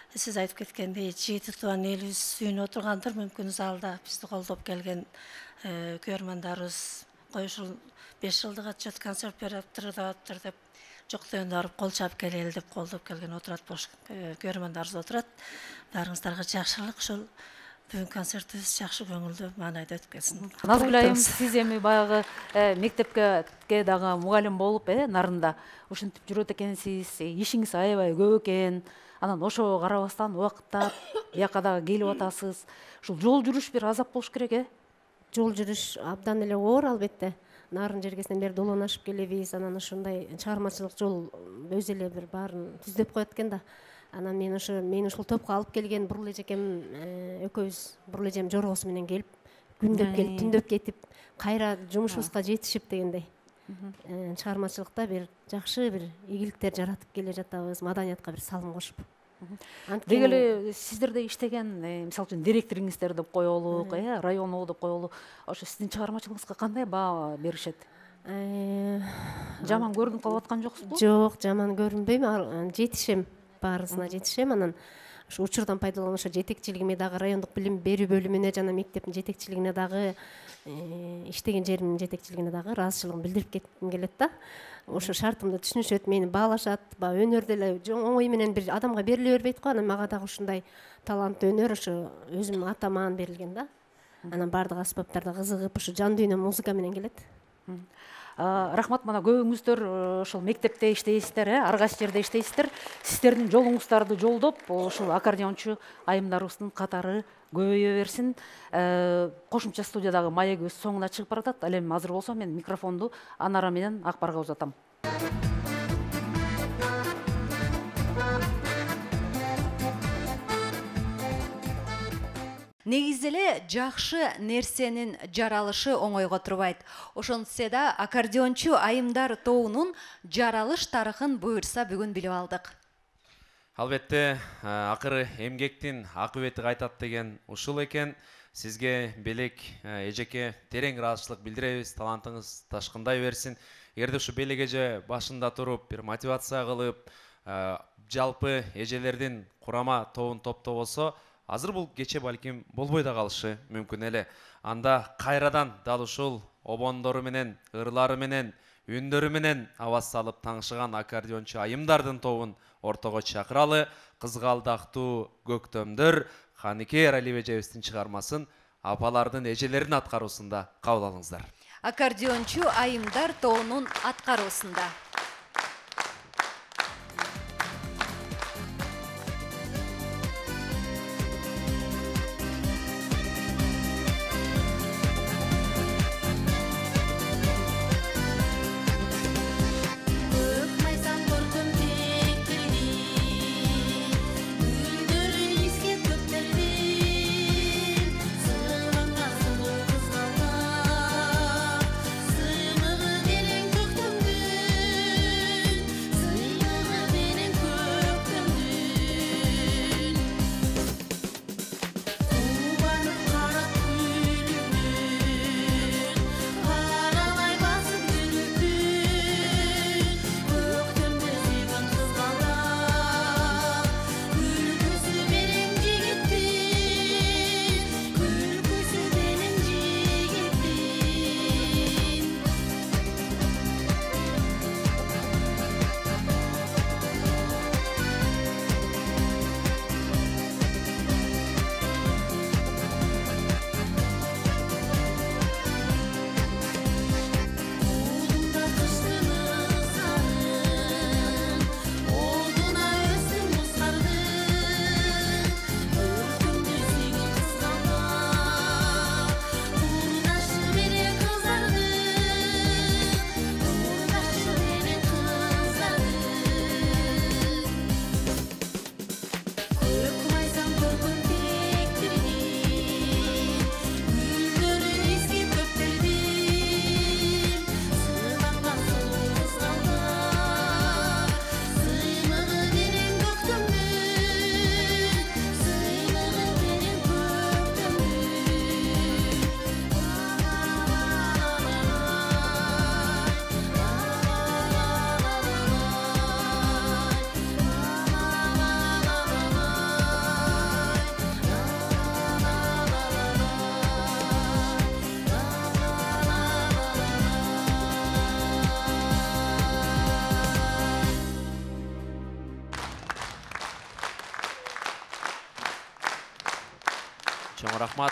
сиз айтып кеткендей жети тууан элибиз сүйүнүп отургандыр, мүмкүн залда бизди колдоп келген көрөрмандарыбыз коюшул беш жылдык отчет концерт берип турдаптыр деп жоктойгондо барып кол чаап келели деп колдоп келген отурат, бош көрөрмандарыбыз отурат. Баарыңыздарга жакшылык, ушул бүгүн концертибиз жакшы көңүлдүү маанайда өтүп кетсин. Назгүл айым, сиз эми баягы мектепке дагы мугалим болуп, э, нарында ушинтип жүрөт экенсиз, ишиңиз аябай көп экен. Анан ошого карабастан убакыттап бияка дагы келип атасыз. Ушул жол жүрүш бир азап болуш керек, э? Жол жүрүш абдан эле оор, албетте. Нарын жергесинен бери долонашып келебиз, анан ушундай чыгармачылык жол өзү эле бир баарын түздөп коет экен да. Анан мен ушу мени ушул топко алып келген Буруул эжекем экөөбүз Буруул эжем жоргосу менен келип, күндөп келип, түндөп кетип, кайра жумушубузга жетишип дегендей. Чыгармачылыкта бир жакшы бир ийгиликтер жаратып келе жатабыз, маданиятка бир салым кошуп. Деги эле сиздерде иштеген, мисалы үчүн директоруңуздар деп коелук, э, району деп коелук. Ошо сиздин чыгармачылыгыңызга кандай баа беришет? Жаман көрүнүп калып аткан жоксузбу? Жок, жаман көрүнбөйм, жетишем, баарысына жетишем. Анан ушу учурдан пайдаланып ошо жетекчилигиме дагы райондук билим берүү бөлүмүнө жана мектептин жетекчилигине дагы иштеген жеримдин жетекчилигине дагы ыраазычылыгымды билдирип кетким келет да. Ошо шартымды түшүнүшөт, мени баалашат, баягы өнөрдү эле оңой менен бир адамга бериле бербейт го. Анан мага дагы ушундай таланттуу өнөр ошо өзүмдүн атаман берилген да. Анан баардык аспаптарда кызыгып, ушу жан дүйнөм музыка менен келет. Рахмат, мана көбүңүздөр ошол мектепте иштейсиздер, э, ар кайсы жерде иштейсиздер. Сиздердин жолуңуздарды жолдоп, ушул аккордеончу айымдарыбыздын катары көбөйө берсин. Кошумча студиядагы маегибиз соңуна чыгып баратат. Ал эми азыр болсо мен микрофонду Анара менен Акбарга узатам. Негизи эле жакшы нерсенин жаралышы оңойго турбайт. Ошонтсе да аккордеончу айымдар тобунун жаралыш тарыхын буюрса бүгүн билип алдык. Албетте, акыры эмгектин акыбети кайтат деген ушул экен. Сизге белек эжеке терең ыраазычылык билдиребиз. Талантыңыз ташкындай берсин. Эгерде ушу белек эже башында туруп, бир мотивация кылып, жалпы эжелердин курама тобун топтобосо, азыр бул кече балким болбой да калышы мүмкүн эле. Анда кайрадан дал ушул обондору менен, ырлары менен, үндөрү менен аваз салып таңшыган аккордеончу айымдардын тобун ортого чакыралы. Кызгалдактуу көктөмдөр Ханике Эралиев эжебиздин чыгармасын апалардын эжелердин аткаруусунда кабыл алыңыздар. Аккордеончу айымдар тобунун аткаруусунда. Sığmığı delen köktümdür рахмат.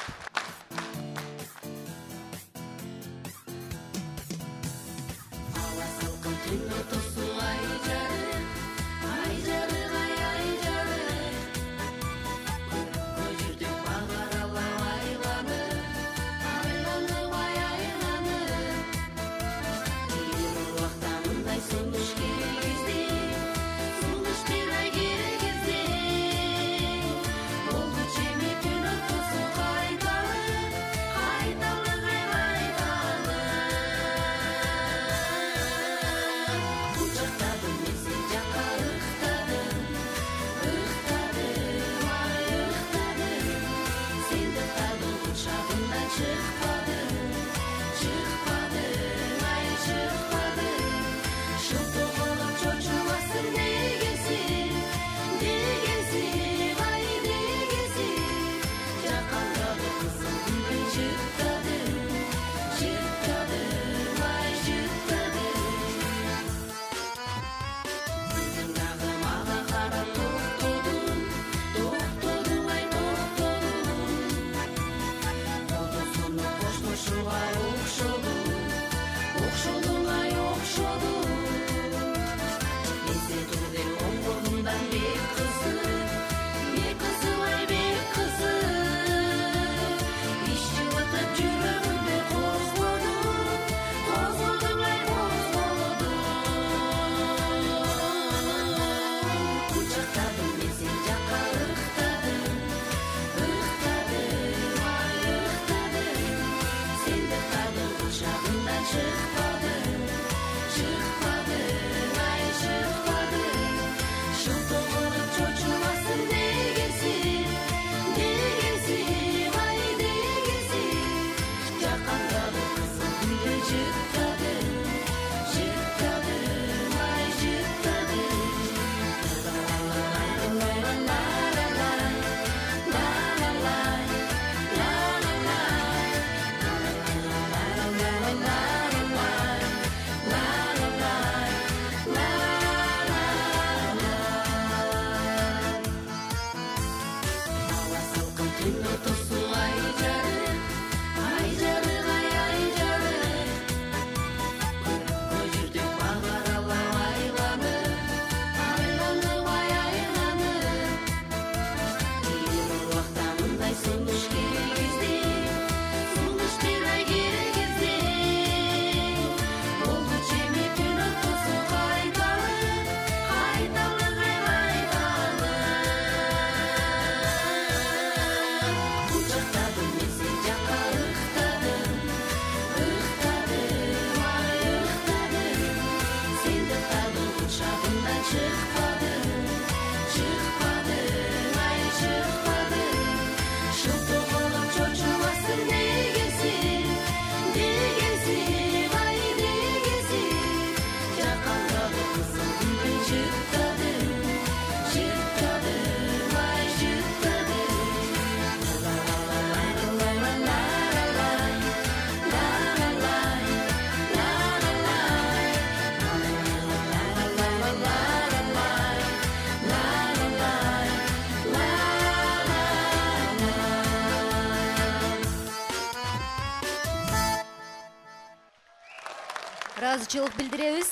ыраазычылык билдиребиз.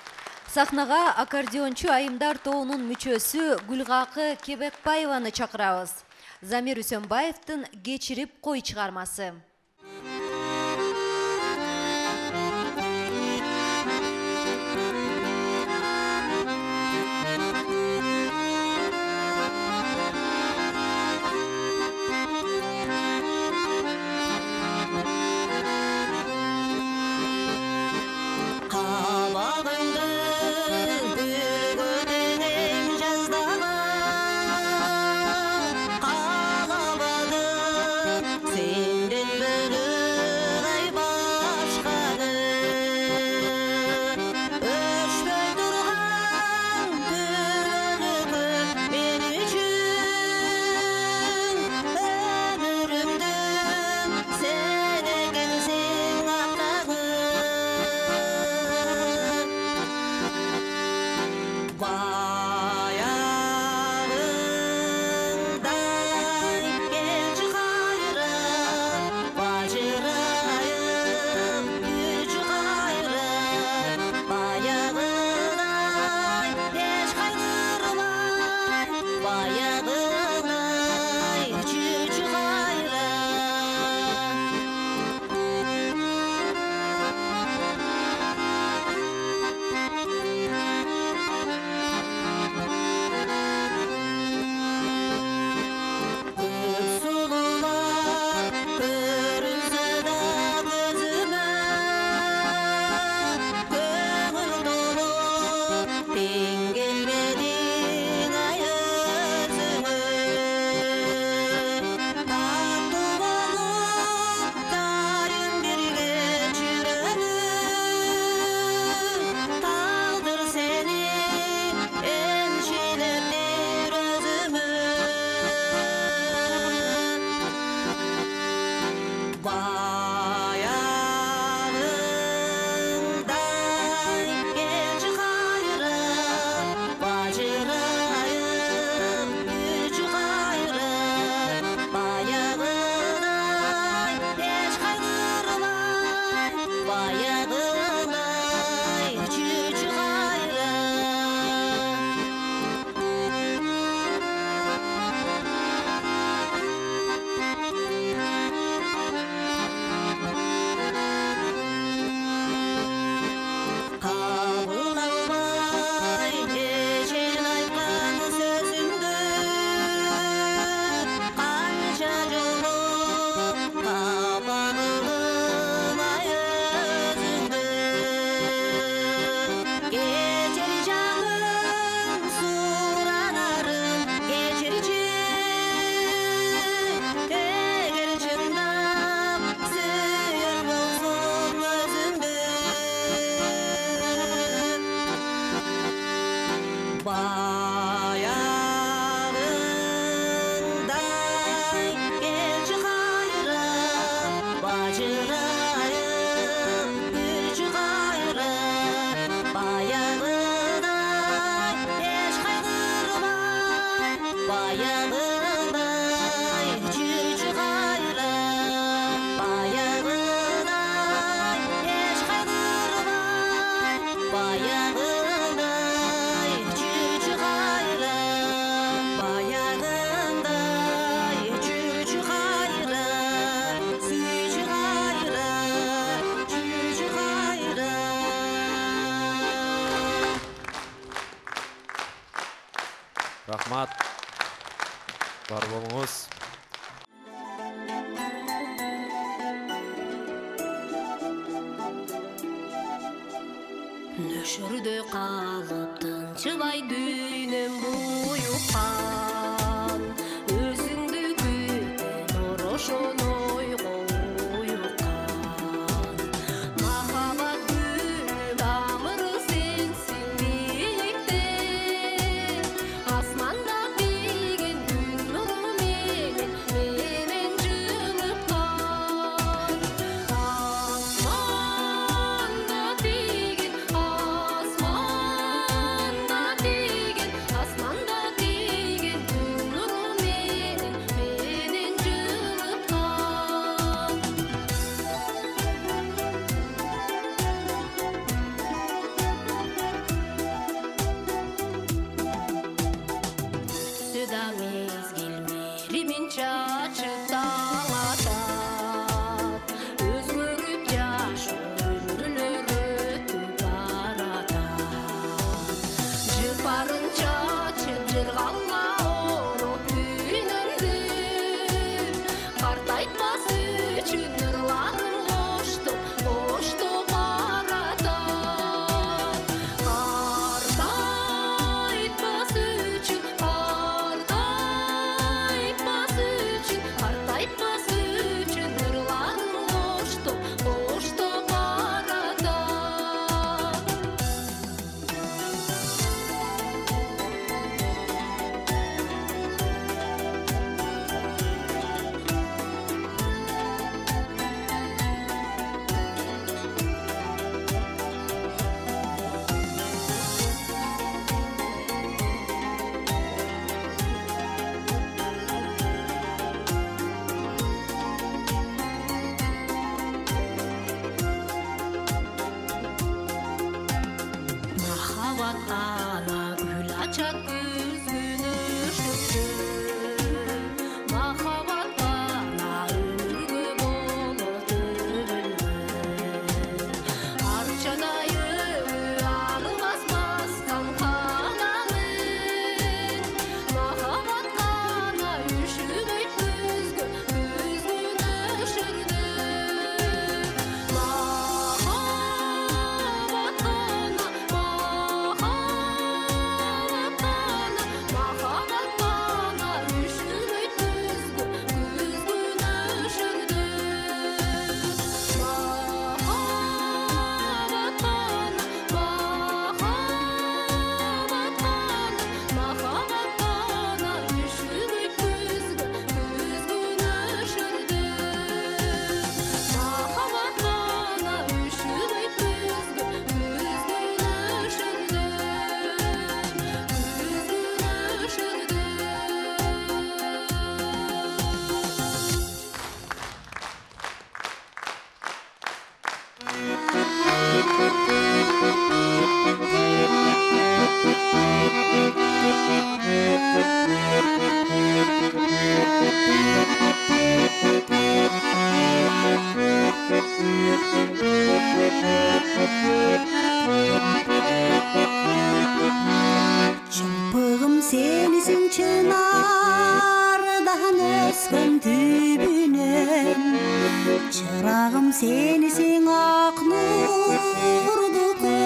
Сахнага аккордеончу айымдар тобунун мүчөсү Гүлгакы Кебекбаеваны чакырабыз. Замир Үсөнбаевдин Кечирип кой чыгармасы. Senden баяғындай келші қайра бажырайып келші қайра баяғыдай еш қайғырмай баяғыдай жүрші қайра баяғыдай еш қайғырмай баяғыдай жүрші қайра баяғындай жүрші қайра сүйші қайра жүрші қайра. Рахмат. Бар болыңыз. Нөшірде қалып тыншыбай дүйнем буйыққан өзіңді күткен орошон ойға ойыққан махаббат гүлі тамыры сенсің биікте асманда биген күн нұрыменен менен жылытқан асманда тиген асманда тиген асманда тиген күн нұрыменен менен жылытқан Süda mezgil merimin çaçıp taң атат өзгөрүп жашоо өмүрлөр өтүп баратат жыпарын чачып жыргалга ороп күйнөмдү картайтпас үчүн ырларын кошту кошту баратат картайтпас үчүн картайтпас үчүн картайтпас үчүн ырларын кошту кошту баратат. Махаббат ана гүл ачат күзгүнү шүршү махаббат ана өмүргө болот өлмө арчадай алыбас баскан канаңын махаббат гана үшүбөйт күзгө күзгүн өшүрдү махаббат гана махаббат гана махаббат гана үшүбөйт күзгө күзгүн өшүрдү махаббат гана махаббат гана махаббат гана үшүбөйт күзгө күзгүн өшүрдү махаббат гана үшүбөйт күзгө күзгүн өшүрдү Çılpığım senisin çınardan ösken tübünen Çırağım senisin ak nurdu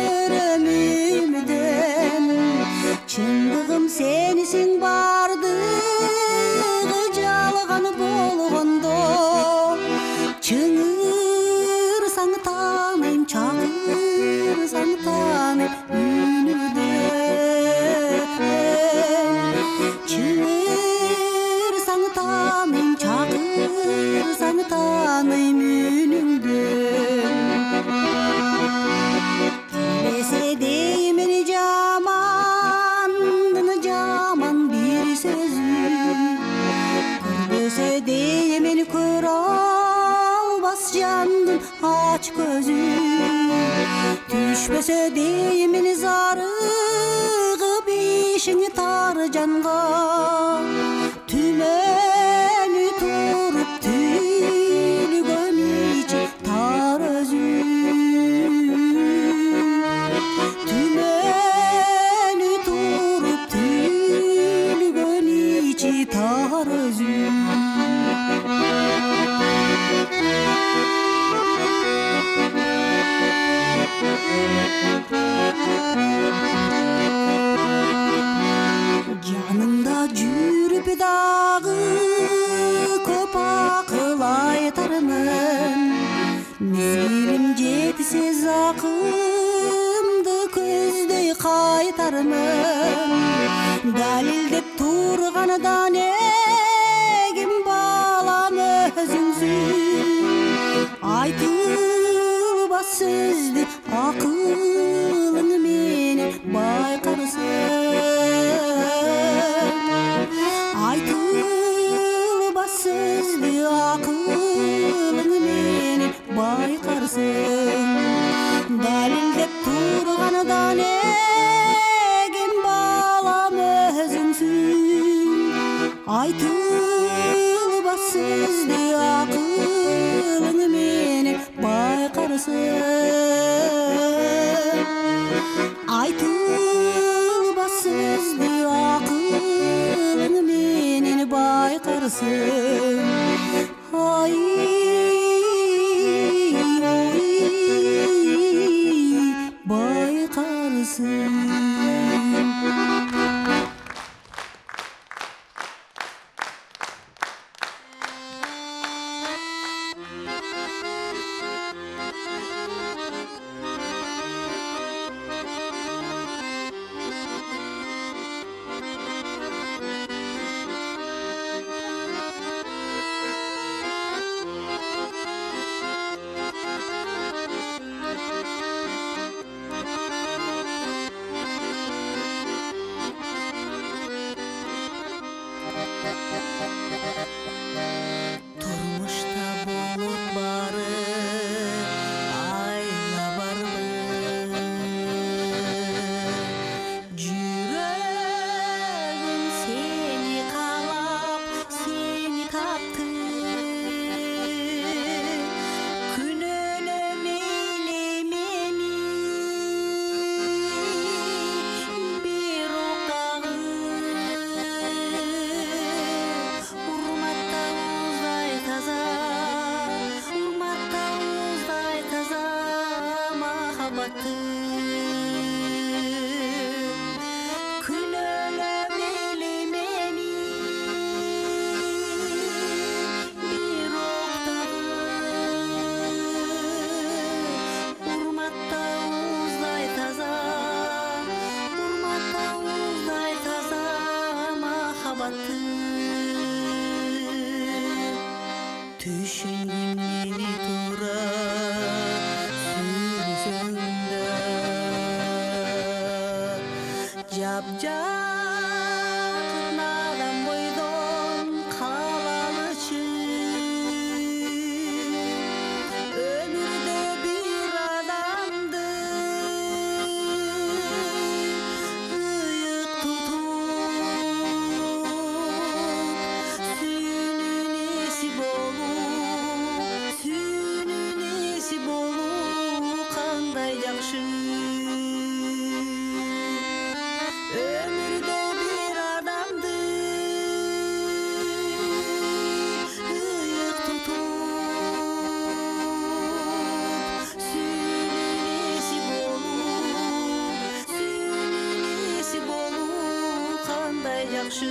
körömümden Çındığım senisin bardığı жалған болғанда Чыңырсаң таныйм, чағырсаң таныйм үнүдө көзү түшпөсө деймин зарыгып ишиңи тар жанга түмөнү туруп түлгөн ичи тар өзү түмөнү туруп түлгөн ичи тар өзү жаныңда жүрүп дагы көп акыл айтармын мезгилим жетсе закымды көздөй кайтармын далилдеп турганда негим балам өзүңсүн айтылбас сөздү акылың менен байкарсың айтылбас сөздү акылың менен байкарсың далилдеп турганда негим балам өзүңсүн айтылбас сөздү акылың менен байкарсың айтылбас сөздү акылың менен байкарсың ой ой байкарсың турмушта болуп бары айла барбы жүрөгүм сени каалап сени тапты күнөөнө мейли мени бирок дагы урматтабыздай таза урматтабыздай таза махабатты күнөөнө мейли мени бирок дагы урматтабыздай таза урматтабыздай таза махабатты түшүндүм мени туура сүйсөңдө жапжакын адам бойдон калалычы өмүрдө бир адамды ыйык тутуп сүйүүнүн эси болуу сүйүүнүн эси болуу кандай жакшы өмүрдө бир адамды ыйык тутуп сүйүүнүн эси болуу сүйүүнүн эси болуу кандай жакшы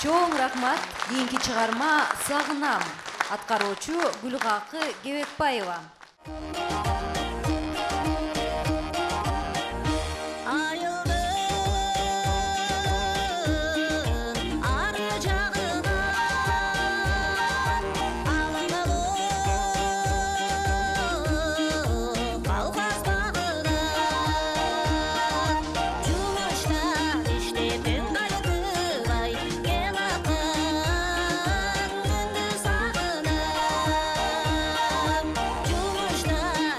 Чоң рахмат. Кийинки чыгарма Сагынам. Аткаруучу Гүлгакы Кебекбаева. Yumuşta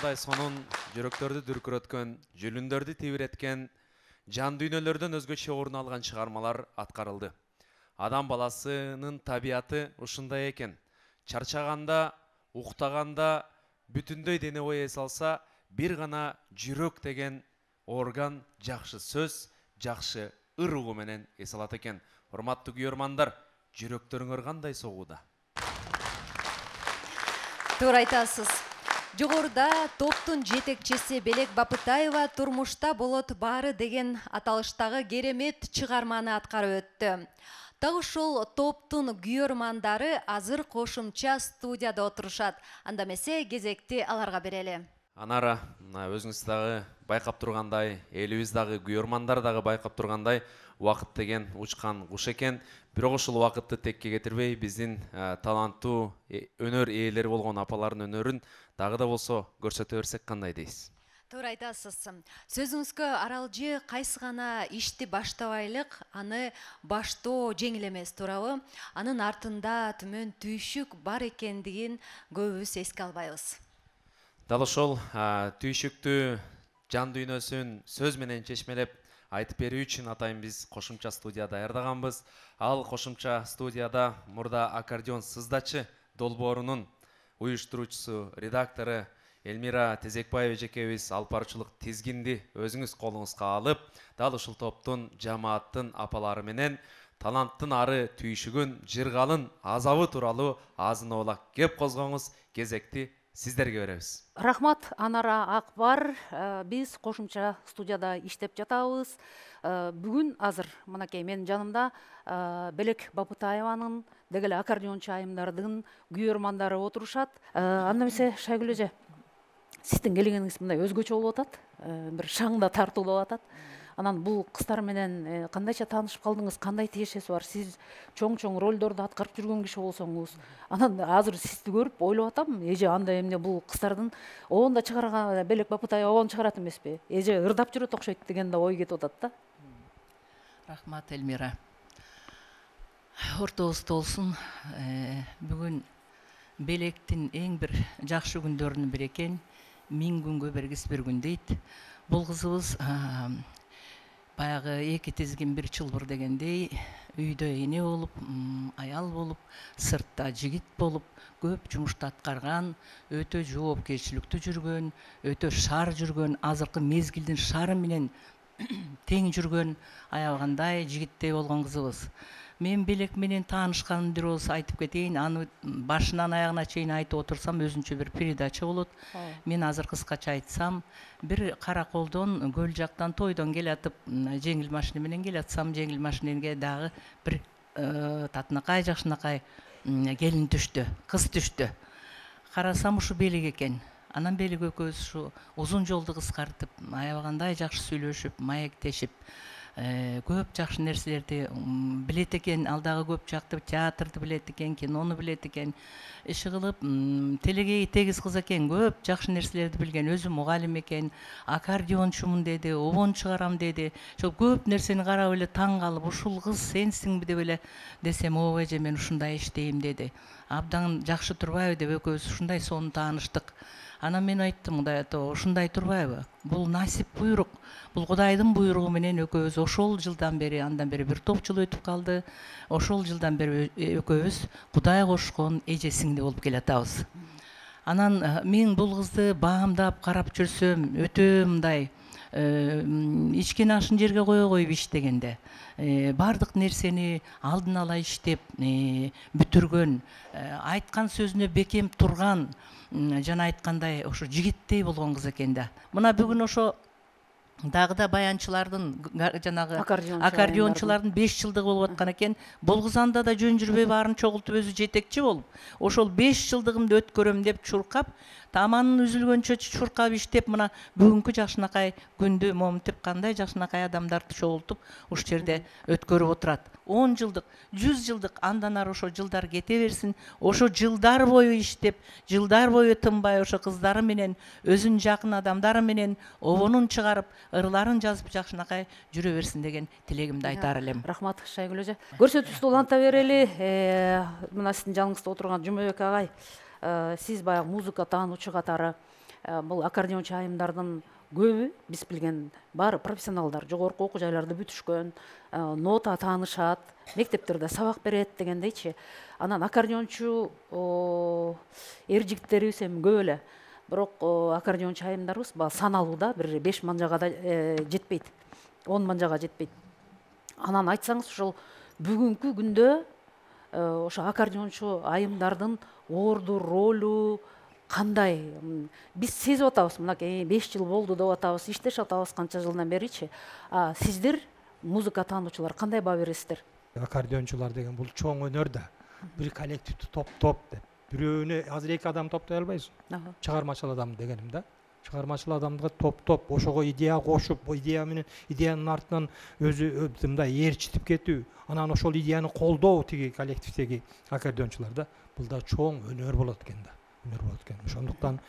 аттай сонун жүрөктөрдү дүркүрөткөн, жүлүндөрдү тебиреткен, жан дүйнөлөрдөн өзгөчө орун алган чыгармалар аткарылды. Адам баласынын табияты ушундай экен. Чарчаганда, уктаганда бүтүндөй дене бою эс алса, бир гана жүрөк деген орган жакшы сөз, жакшы ыр угу менен эс алат экен. Урматтуу күйөрмандар, жүрөктөрүңөр кандай согууда? Туура айтасыз. Жогоруда топтун жетекчиси Белек Бапытаева турмушта болот баары деген аталыштагы керемет чыгарманы аткарып өттү. Так ушул топтун күйөрмандары азыр кошумча студияда отурушат. Анда эмесе кезекти аларга берели. Анара, өзүңүз дагы байкап тургандай, элибиз дагы күйөрмандар дагы байкап тургандай, убакыт деген учкан куш экен. Бирок ушул убакытты текке кетирбей, биздин таланттуу өнөр ээлери болгон апалардын өнөрүн дагы да болсо көрсөтө берсек кандай дейсиз? Туура айтасыз. Сөзүңүзгө аралжы кайсы гана ишти баштабайлык, аны баштоо жеңил эмес, туурабы? Анын артында түмөн түйшүк бар экендигин көбүбүз эске албайбыз. Дал ошол түйшүктү, жан дүйнөсүн сөз менен чечмелеп айтып берүү үчүн атайын биз кошумча студия даярдаганбыз. Ал кошумча студияда мурда аккордеон сыздачы долбоорунун уюштуруучусу, редактору Эльмира Тезекбаева эжекебиз алып баруучулук тизгинди өзүңүз колуңузга алып, дал ушул топтун, жамааттын апалары менен таланттын ары түйшүгүн, жыргалын, азабы тууралуу азын оолак кеп козгоңуз. Кезекти сиздерге беребиз. Рахмат, Анара Акбар. Биз кошумча студияда иштеп жатабыз. Бүгүн азыр мынакей менин жанымда Белек Бапытаеванын дегеле аккордеончу айымдардын күйөрмандары отурушат. Анда эмесе Шайгүл эже, сиздин келгениңиз мындай өзгөчө болуп атат, бир шаңда тартуулап атат. Анан бул кыздар менен кандайча таанышып калдыңыз, кандай тиешеси бар? Сиз чоң-чоң ролдорду аткарып жүргөн киши болсоңуз, анан азыр сизди көрүп ойлоп атам, эже андай эмне бул кыздардын обон да чыгарган, Белек Бапытаева обон чыгарат эмеспи? Эже ырдап жүрөт окшойт деген да ой кетип атат да. Рахмат, Эльмира. Ортобузда болсун, бүгүн Белектин эң бир жакшы күндөрүнүн бири экен. Миң күнгө бергис бир күн дейт. Бул кызыбыз баягы эки тизгин бир чылбыр дегендей, үйдө эне болуп, аял болуп, сыртта жигит болуп, көп жумушту аткарган, өтө жоопкерчиликтүү жүргөн, өтө шар жүргөн, азыркы мезгилдин шары менен тең жүргөн аябагандай жигиттей болгон кызыбыз. Мен Белек менен таанышканым дұрыс айтып кетейин, аны башынан аягына чейин айтып отурсам өзүнчө бир передача болот. Мен азыр кыскача айтсам, бир Караколдон, көл жактан тойдон келатып, жеңил машина менен келатсам, жеңил машинеге дагы бир татынакай, жакшынакай келин түштү, кыз түштү. Карасам ушу Белек экен. Анан Белек экөөбүз ушу узун жолду кыскартып, аябагандай жакшы сүйлөшүп, маектешип, көп жакшы нерселерди билет экен, ал дагы көп жакты театрды билет экен, кинону билет экен. Иши кылып, телегей тегиз кыз экен, көп жакшы нерселерди билген, өзү мугалим экен, аккордеончумун деди, обон чыгарам деди. Ошо көп нерсени карап эле таң калып, ушул кыз сенсиңби деп эле десем, ооба эже мен ушундай иштейм деди. Абдан жакшы турбайбы деп экөөбүз ушундай сонун тааныштык. Анан мен айттым, Кудай ата, ушундай турбайбы? Бул насип буйрук. Бул Кудайдын буйругу менен экөөбүз ошол жылдан бери, андан бери бир топ жыл өтүп калды. Ошол жылдан бери экөөбүз Кудай кошкон эже сиңди болуп келатабыз. Анан мен бул кызды баамдап карап жүрсөм, өтө мындай ичкен ашын жерге кое коюп иштегенде, бардык нерсени алдын ала иштеп бүтүргөн, айткан сөзүнө бекем турган, жана айткандай ошо жигиттей болгон кыз экен да. Мына бүгүн ошо дагы да баянчылардын, жанагы аккордеончулардын беш жылдыгы болуп аткан экен. Бул кыз анда да жөн жүрбөй баарын чогултуп өзү жетекчи болуп, ошол беш жылдыгымды өткөрөм деп чуркап, таманын үзүлгөнчө чуркап иштеп, мына бүгүнкү жакшынакай күндү моминтип кандай жакшынакай адамдарды чогултуп ушул жерде өткөрүп отурат. он жылдык, жүз жылдык, андан ары ошо жылдар кете берсин. Ошо жылдар бою иштеп, жылдар бою тынбай ошо кыздары менен, өзүнүн жакын адамдары менен обонун чыгарып, ырларын жазып жакшынакай жүрө берсин деген тилегимди айтар элем. Рахмат, Шайгүл эже. Көрсөтүүбүздү уланта берели. Мына сиздин жаныңызда отурган Жумабек агай, сиз баягы музыка таануучу катары бул аккордеончу айымдардын көбү биз билген баары профессионалдар, жогорку окуу жайларды бүтүшкөн, нота таанышат, мектептерде сабак берет дегендейчи. Анан аккордеончу эр жигиттерибиз эми көп эле. Бирок аккордеончу айымдарыбыз саналуу да, бир беш манжага да жетпейт, он манжага жетпейт. Анан айтсаңыз ушул бүгүнкү күндө ошо аккордеончу айымдардын орду, ролу кандай? Биз сезип атабыз, мынакей беш жыл болду деп атабыз, иштешип атабыз канча жылдан беричи. Сиздер музыка таануучулар кандай баа бересиздер? Аккордеончулар деген бул чоң өнөр да. Бир коллективди топ-топ деп. Бирөөнө азыр эки адам топтой албайсың. Чыгармачыл адам дегеним да. Чыгармачыл адамга топ-топ, ошого идея кошуп, идея менен идеянын артынан өзү мындай ээрчитип кетүү, анан ошол идеяны колдоо тиги коллективдеги аккордеончуларда бул да чоң өнөр болот экен да. Өнөр болот экен. Ошондуктан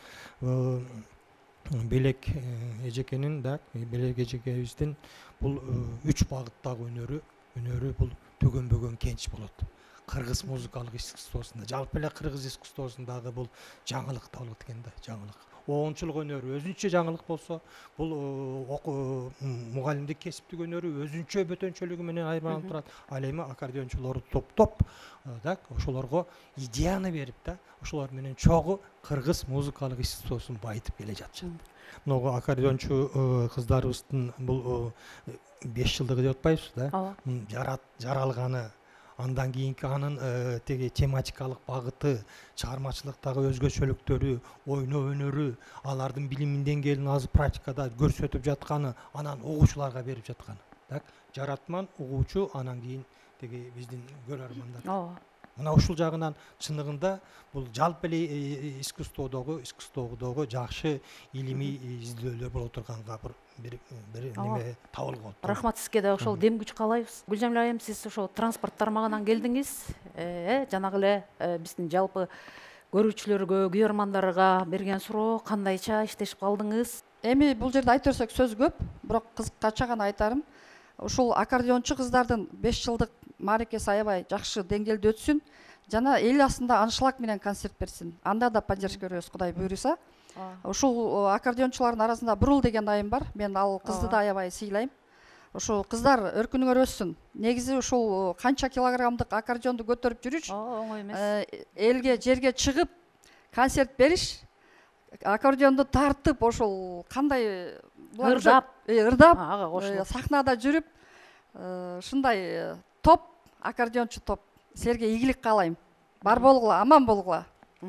Белек эжекенин да, Белек эжекебиздин бул үч багыттагы өнөрү, өнөрү бул төгөнбөгөн кенч болот. Кыргыз музыкалык искусствосунда, жалпы эле кыргыз искусствосундагы бул жаңылык да болот экен да, жаңылык. Оончулук өнөрү өзүнчө жаңылык болсо, бул мугалимдик кесиптик өнөрү өзүнчө бөтөнчөлүгү менен айырмаланып турат. Ал эми аккордеончуларды топ-топ, так, ошолорго идеяны берип да, ошолор менен чогуу кыргыз музыкалык искусствосун байытып келе жатышат. Могу аккордеончу кыздарыбыздын бул беш жылдыгы деп атпайбызбы да? Жаралганы, андан кийинки анын теги тематикалык багыты, чыгармачылыктагы өзгөчөлүктөрү, ойноо өнөрү, алардын билим деңгээлин азыр практикада көрсөтүп жатканы, анан угуучуларга берип жатканы. Так, жаратман, угуучу, анан кийин теги биздин көрөрмандар. Мына ушул жагынан чындыгында бул жалпы эле искусстводогу, искусстводогу жакшы илимий издөөлөр боло турганга бир бир неме табылып калды. Рахмат сизге да ошол дем күч каалайбыз. Гүлжамил айым, сиз ошол транспорт тармагынан келдиңиз. Э, жанагы эле биздин жалпы көрүүчүлөргө, күйөрмандарга берген суроо кандайча иштешип калдыңыз? Эми бул жерде айта берсек сөз көп, бирок кызыкча гана айтарым. Ушул аккордеончу кыздардын беш жылдык мааракеси аябай жакшы деңгээлде өтсүн. Жана эл астында аншлаг менен концерт берсин. Анда да поддержка беребиз, Кудай буйруса. Ушул аккордеончулардын арасында Бурул деген айым бар. Мен ал кызды да аябай сыйлайм. Ошол кыздар өркүнүңөр өссүн. Негизи ушул канча килограммдык аккордеонду көтөрүп жүрүш, оңой эмес. Элге, жерге чыгып концерт бериш, аккордеонду тартып, ошол кандай ырдап, ырдап, сахнада жүрүп, ушундай топ, аккордеончу топ. Силерге ийгилик каалайм. Бар болгула, аман болгула.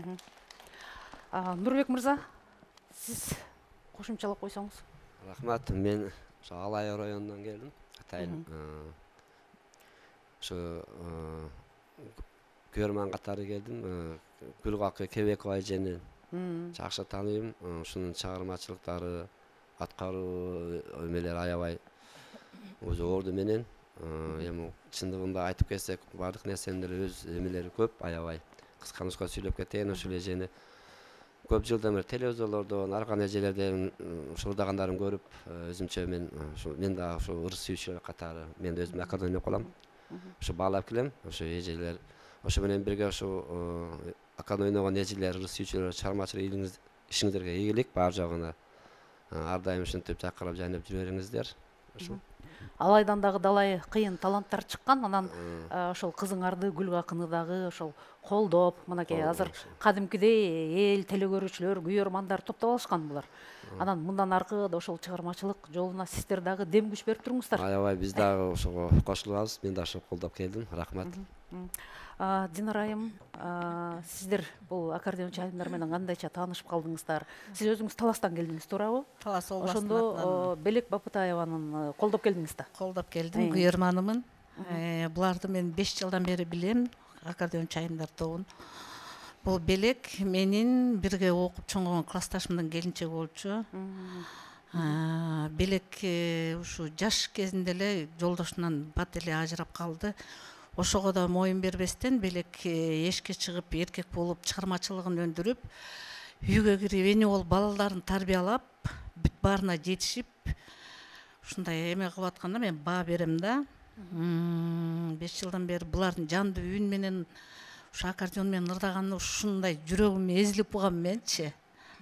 Нурбек мырза, сиз кошумчалап койсоңуз. Рахмат, мен ошо Алай районунан келдим. Атайын ошо көрман катары келдим. Гүлгакы Кебекова эжени жакшы тааныйм. Ушунун чыгармачылыктары, аткаруу эмелери аябай өзү орду менен. Эми чындыгында айтып кетсек, бардык нерсенин эле өз эмелери көп, аябай. Кысканычка сүйлөп кетейин, ушул эжени көп жылдан бери телевизорлордо, наркан эжелерден ушурдагандарын көрүп, өзүмчө мен мен да ошо ырыс сүйүүчүлөр катары, мен да өзүм аккордеон деп калам. Ошо баалап келем, ошо эжелер, ошо менен бирге ошо аккордеон ойногон эжелер, ырыс сүйүүчүлөр, чыгармачылык ишиңиздерге ийгилик, баар жагына ар дайым ушинтип жакырып жайнап жүрө бериңиздер. Ошо Алайдан дагы далай кыйын таланттар чыккан, анан ошол кызыңарды, Гүлгакыны дагы ошол колдоп, мынакей азыр кадимкидей эл телекөрүүчүлөр, күйөрмандар топтоп алышкан булар. Анан мындан аркы да ошол чыгармачылык жолуна сиздер дагы дем күч берип туруңуздар. Аябай биз дагы ошого кошулабыз, мен да ошо колдоп келдим. Рахмат. Динара айым, сиздер бул аккордеончу айымдар менен кандайча таанышып калдыңыздар? Сиз өзүңүз Таластан келдиңиз, туурабы? Талас областынан. Ошондо Белек Бапытаеванын колдоп келдиңиз да? Колдоп келдим, күйөрманымын. Буларды мен беш жылдан бери билем, аккордеончу айымдар тобун. Бул Белек менин бирге окуп чоңойгон классташымдын келинчеги болчу. Белек ушу жаш кезинде эле жолдошунан бат эле ажырап калды. Ошого да моюн бербестен Белек эшикке чыгып, эркек болуп, чыгармачылыгын өндүрүп, үйгө кирип, эне болуп балаларын тарбиялап, бүт баарына жетишип, ушундай эме кылып атканда мен баа берем да. беш жылдан бери булардын жандуу үн менен ушу аккордеон менен ырдаганына ушундай жүрөгүм эзилип калган менчи.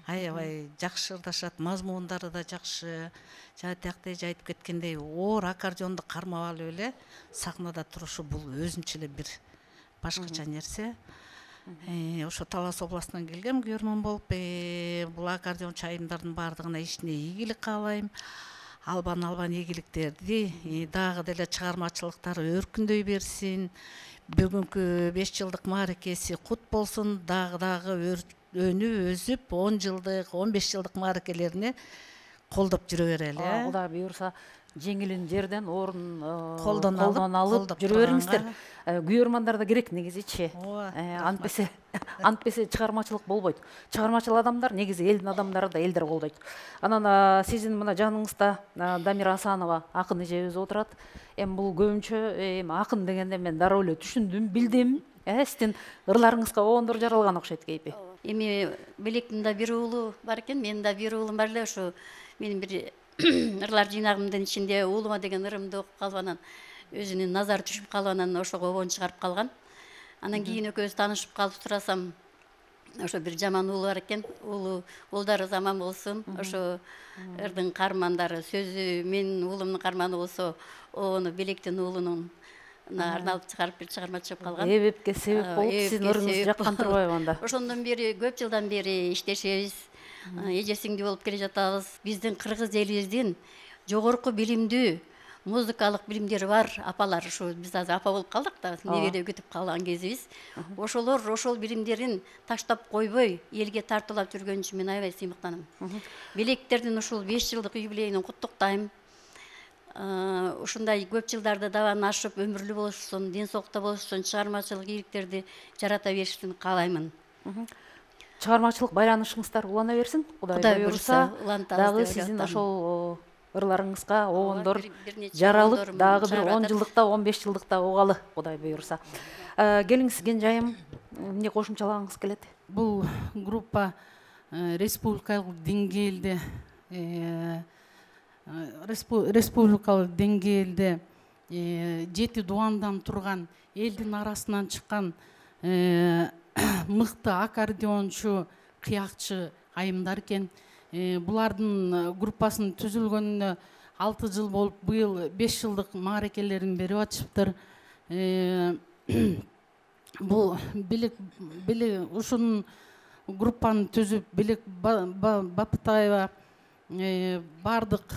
аябай жакшы ырдашат, мазмундары да жакшы. Жана тияктай айтып кеткендей, оор аккордеонду кармап алып эле сахнада турушу бул өзүнчө эле бир башкача нерсе. Ошо Талас областынан келгем көрмөн болуп, бул аккордеончу айымдардын баардыгына ишине ийгилик каалайм. Албан албан ийгиликтерди, дагы деле чыгармачылыктары өркүндөй берсин. Бүгүнкү беш жылдык мааракеси кут болсун, дагы дагы өнүп өсүп он жылдык, он беш жылдык мааракелерине колдоп жүрө берели. Кудай буйрса, жеңилин жерден орун колдон алып жүрө бериңиздер. Күйөрмандар да керек негизичи. Антпесе антпесе чыгармачылык болбойт. Чыгармачыл адамдар негизи элдин адамдары да элдер колдойт. Анан сиздин мына жаныңызда Дамира Асанова акын эжебиз отурат. Эми бул көбүнчө акын дегенде мен дароо эле түшүндүм, билдим. Сиздин ырларыңызга оондор жаралган окшойт кейпи. Эми Белектин да бир уулу бар экен, менин да бир уулум бар эле, ошо менин бир ырлар жыйнагымдын ичинде уулума деген ырымды окуп калып анан өзүнүн назары түшүп калып анан ошого обон чыгарып калган. Анан кийин экөөбүз таанышып калып турасам, ошо бир жаман уулу бар экен. Уулу уулдары заман болсун. Ошо ырдын кармандары, сөзү менин уулумдун карманы болсо, ону Белектин уулунун арналып чыгарып бир чыгарма чыгып калган. Эбепке себеп болуп, сиздин ырыңыз жаккан турбайбы анда? Ошондон бери көп жылдан бери иштешебиз. Эже сиңди болуп келе жатабыз. Биздин кыргыз элибиздин жогорку билимдүү музыкалык билимдери бар апалар, ушу биз азыр апа болуп калдык да, небере күтүп калган кезибиз. Ошолор ошол билимдерин таштап койбой, элге тартуулап жүргөн үчүн мен аябай сыймыктанам. Белектердин ушул беш жылдык юбилейин куттуктайм. Ушундай көп жылдарды даван ашып, өмүрлүү болушун, ден соолукта болушун, чыгармачылык ийгиликтерди жарата беришин каалаймын. Чыгармачылык байланышыңыздар улана берсин. Кудай буйрса, дагы сиздин ошол ырларыңызга оондор жаралып, дагы бир он жылдыкта, он беш жылдыкта угалы, Кудай буйрса. Келиңиз Кенжайым, эмне кошумчалагыңыз келет? Бул группа республикалык деңгээлде республикалык деңгээлде жети дубандан турган, элдин арасынан чыккан мыкты аккордеончу, кыякчы айымдар экен. Булардын группасынын түзүлгөнүнө алты жыл болуп, быйыл беш жылдык мааракелерин берип атышыптыр. Бул Белек Белек ушунун группаны түзүп Белек Бапытаева бардык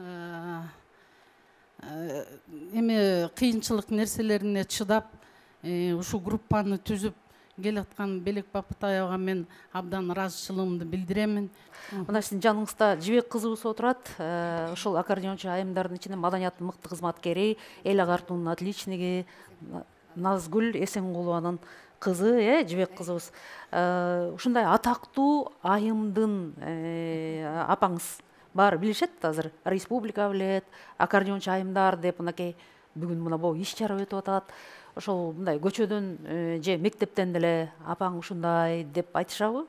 эме кыйынчылык нерселерине чыдап, ушу группаны түзүп келаткан Белек Бапытаевага мен абдан ыраазычылыгымды билдиремин. Мына сиздин жаныңызда Жибек кызыбыз отурат. Ошол аккордеончу айымдардын ичинде маданияттын мыкты кызматкери, эл агартуунун отличниги Назгүл Эсенгулованын кызы, э, Жибек кызыбыз. Ушундай атактуу айымдын апаңыз бар, билишет азыр. Республика билет, аккордеончу айымдар деп мынакей бүгүн мына бул иш чара өтүп атат. Ошол мындай көчөдөн же мектептен деле апаң ушундай деп айтышабы?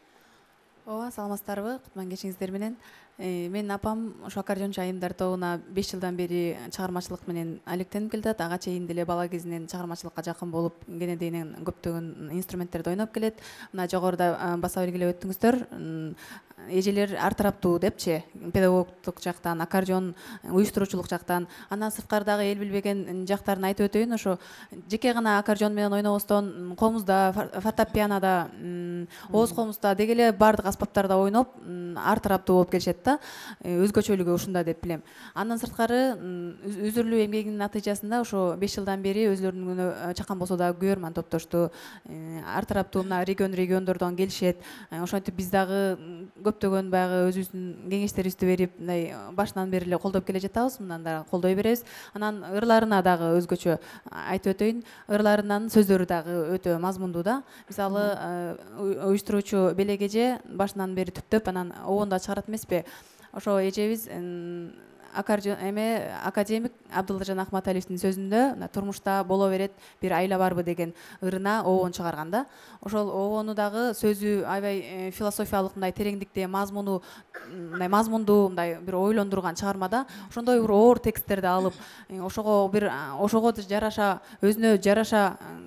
Ооба, саламатсыздарбы? Кутман кечиңиздер менен. Менин апам ошо аккордеончу айымдар тобуна беш жылдан бери чыгармачылык менен алектенип келатат. Ага чейин деле бала кезинен чыгармачылыкка жакын болуп, кенедейинен көптөгөн инструменттерди ойноп келет. Мына жогоруда баса белгилеп өттүңүздөр. Эжелер ар тараптуу депчи, педагогдук жактан, аккордеон уюштуруучулук жактан, андан сырткары эл билбеген жактарын айтып өтөйүн. Ошо жеке гана аккордеон менен ойнобостон, комузда, фортепианода, ооз комузда деги эле баардык аспаптарда ойноп, ар тараптуу болуп келишет да. Өзгөчөлүгү ушунда деп билем. Андан сырткары үзүрлүү эмгегинин натыйжасында ошо беш жылдан бери өзлөрүнүн чакан болсо да күйөрман топтошту. Ар тараптуу мына регион региондордон келишет. Ошентип биз дагы көптөгөн баягы өзүбүздүн кеңештерибизди берип, мындай башынан бери эле колдоп келе жатабыз. Мындан да колдой беребиз. Анан ырларына дагы өзгөчө айтып өтөйүн. Ырларынын сөздөрү дагы өтө мазмундуу да. Мисалы, уюштуруучу Белек эже башынан бери түптөп анан обондо чыгарат эмеспи? Ошо эжебиз аккордеон эме академик Абдылжан Ахматалиевдин сөзүндө турмушта боло берет бир айла барбы деген ырына обон чыгарган да. Ошол обону дагы сөзү аябай философиялык мындай тереңдикте, мазмуну мындай мазмундуу мындай бир ойлондурган чыгармада. Ошондой бир оор тексттерди алып, ошого бир ошого жараша, өзүнө жараша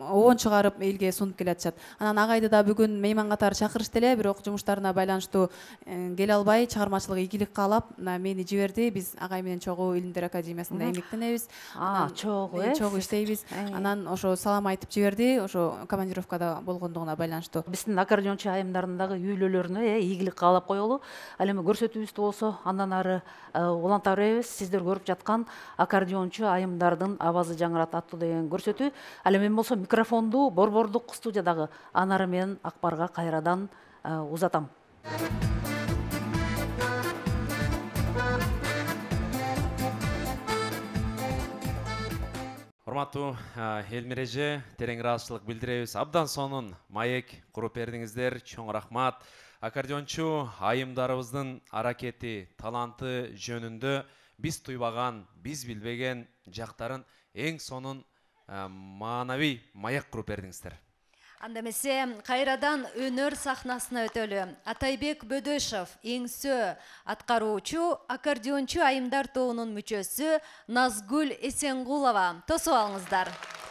обон чыгарып элге сунуп келатышат. Анан агайды да бүгүн мейман катары чакырышты эле, бирок жумуштарына байланыштуу келе албай, чыгармачылык ийгилик каалап, мына мени жиберди. Биз агай менен чогуу Илимдер академиясында эмгектенебиз. А, чогуу, э? Чогуу иштейбиз. Анан ошо салам айтып жиберди, ошо командировкада болгондугуна байланыштуу. Биздин аккордеончу айымдардын дагы үйлөлөрүнө ийгилик каалап коелу. Ал эми көрсөтүүбүздө болсо андан ары уланта беребиз. Сиздер көрүп жаткан аккордеончу айымдардын абазы жаңырат аттуу деген көрсөтүү. Ал эми болсо микрофонду борбордук студиядагы Анары менен Акбарга кайрадан узатам. Урматтуу Элмир эже, терең ыраазычылык билдиребиз. Абдан сонун маек куруп бердиңиздер. Чоң рахмат. Аккордеончу айымдарыбыздын аракети, таланты жөнүндө биз туйбаган, биз билбеген жактарын эң сонун маанавий маек куруп бердиңиздер. Анда эмесе кайрадан өнөр сахнасына өтөлү. Атайбек Бөдөшов, эңсө аткаруучу, аккордеончу айымдар тобунун мүчөсү Назгүл Эсенгулова. Тосуп алыңыздар.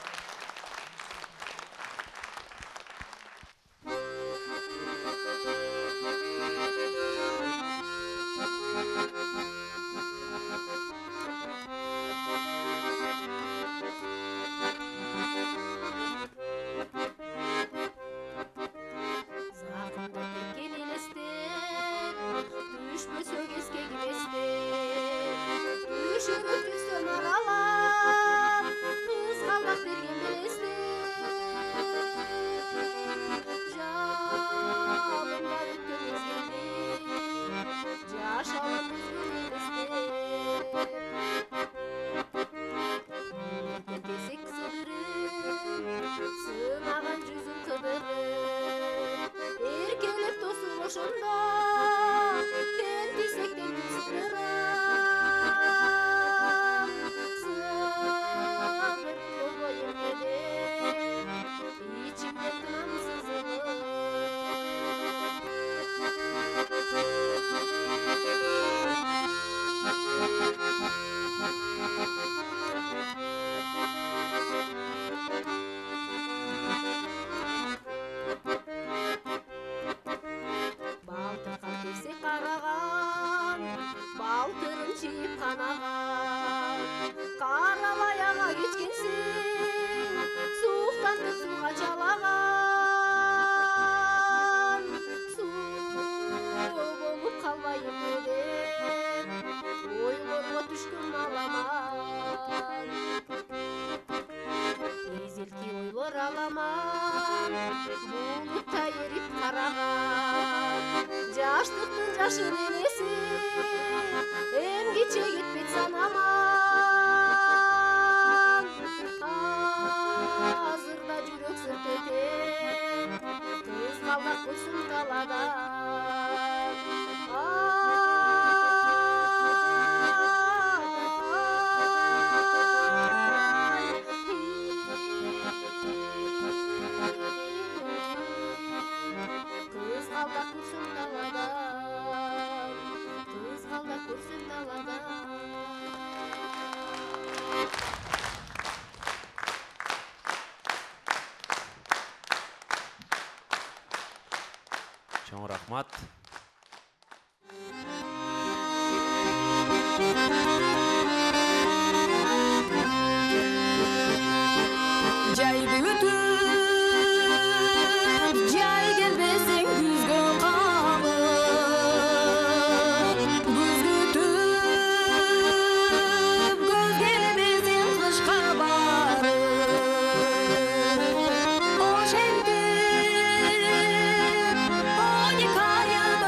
Чоң рахмат. Жай бүтүп, жай келбесең күзгө кабып, күз күтүп, көз келбесең кышка барып, ошентип, он эки аяда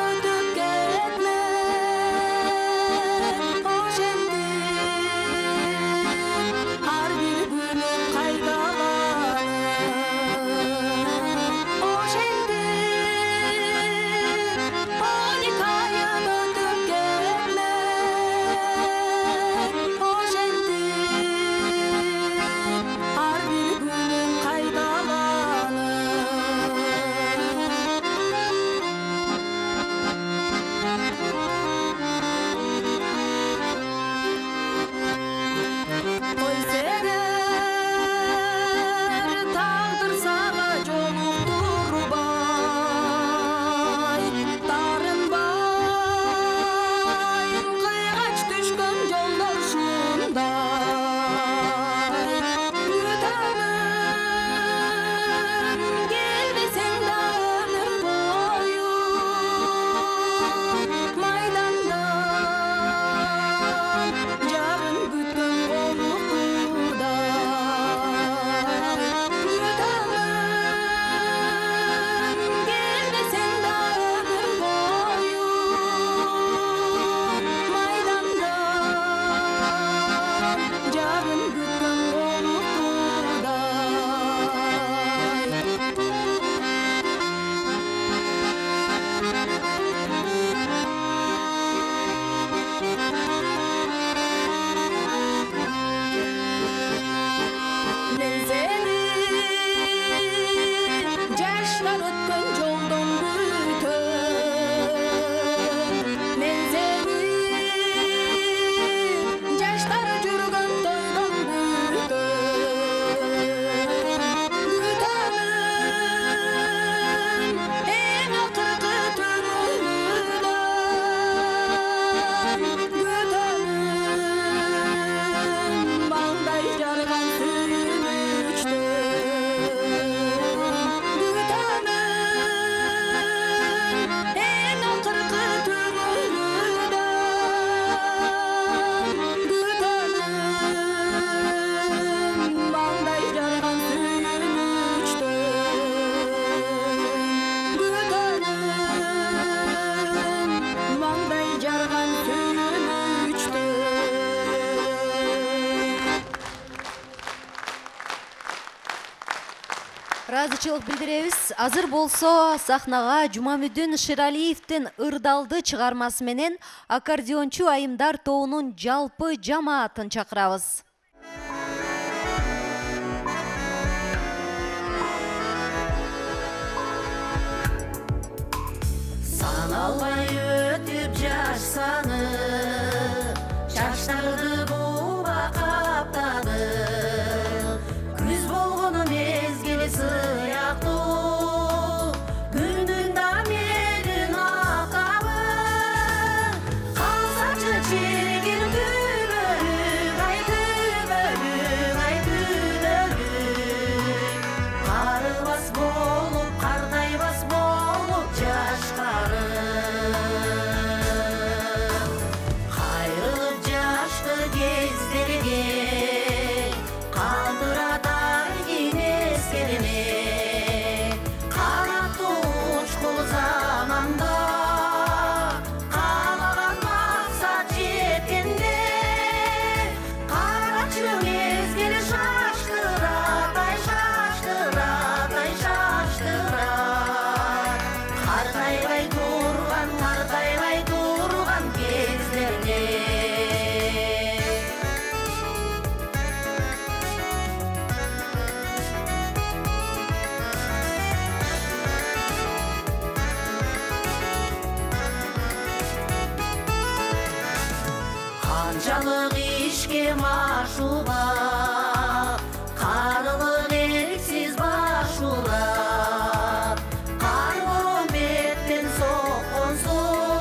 ыраазычылык билдиребиз. Азыр болсо сахнага Жумамүдүн Ширалиевдин Ырдалды чыгармасы менен аккордеончу айымдар тобунун жалпы жамаатын чакырабыз. Саналбай өтүп жаш саны, чачтарды буба каптады. Күз болгону мезгили сыяктуу, күндүн да мелин акабы. Калсачы чегил күбөлүк, ай күбөлүк, ай күбөлүк. Карыбас болуп, картайбас болуп жашкары. Кайрылып жашты кездерге, калтыратар кеңескерине. Канаттуу учкул заманда, каалаган максат жеткенде. Карачы мезгил шаштырат, ай шаштырат, ай шаштырат. Картайбай турган, картайбай турган кездерде. Канчалык ишке машуга, карылык эрксиз башулап. Карбон беттен соккон суу,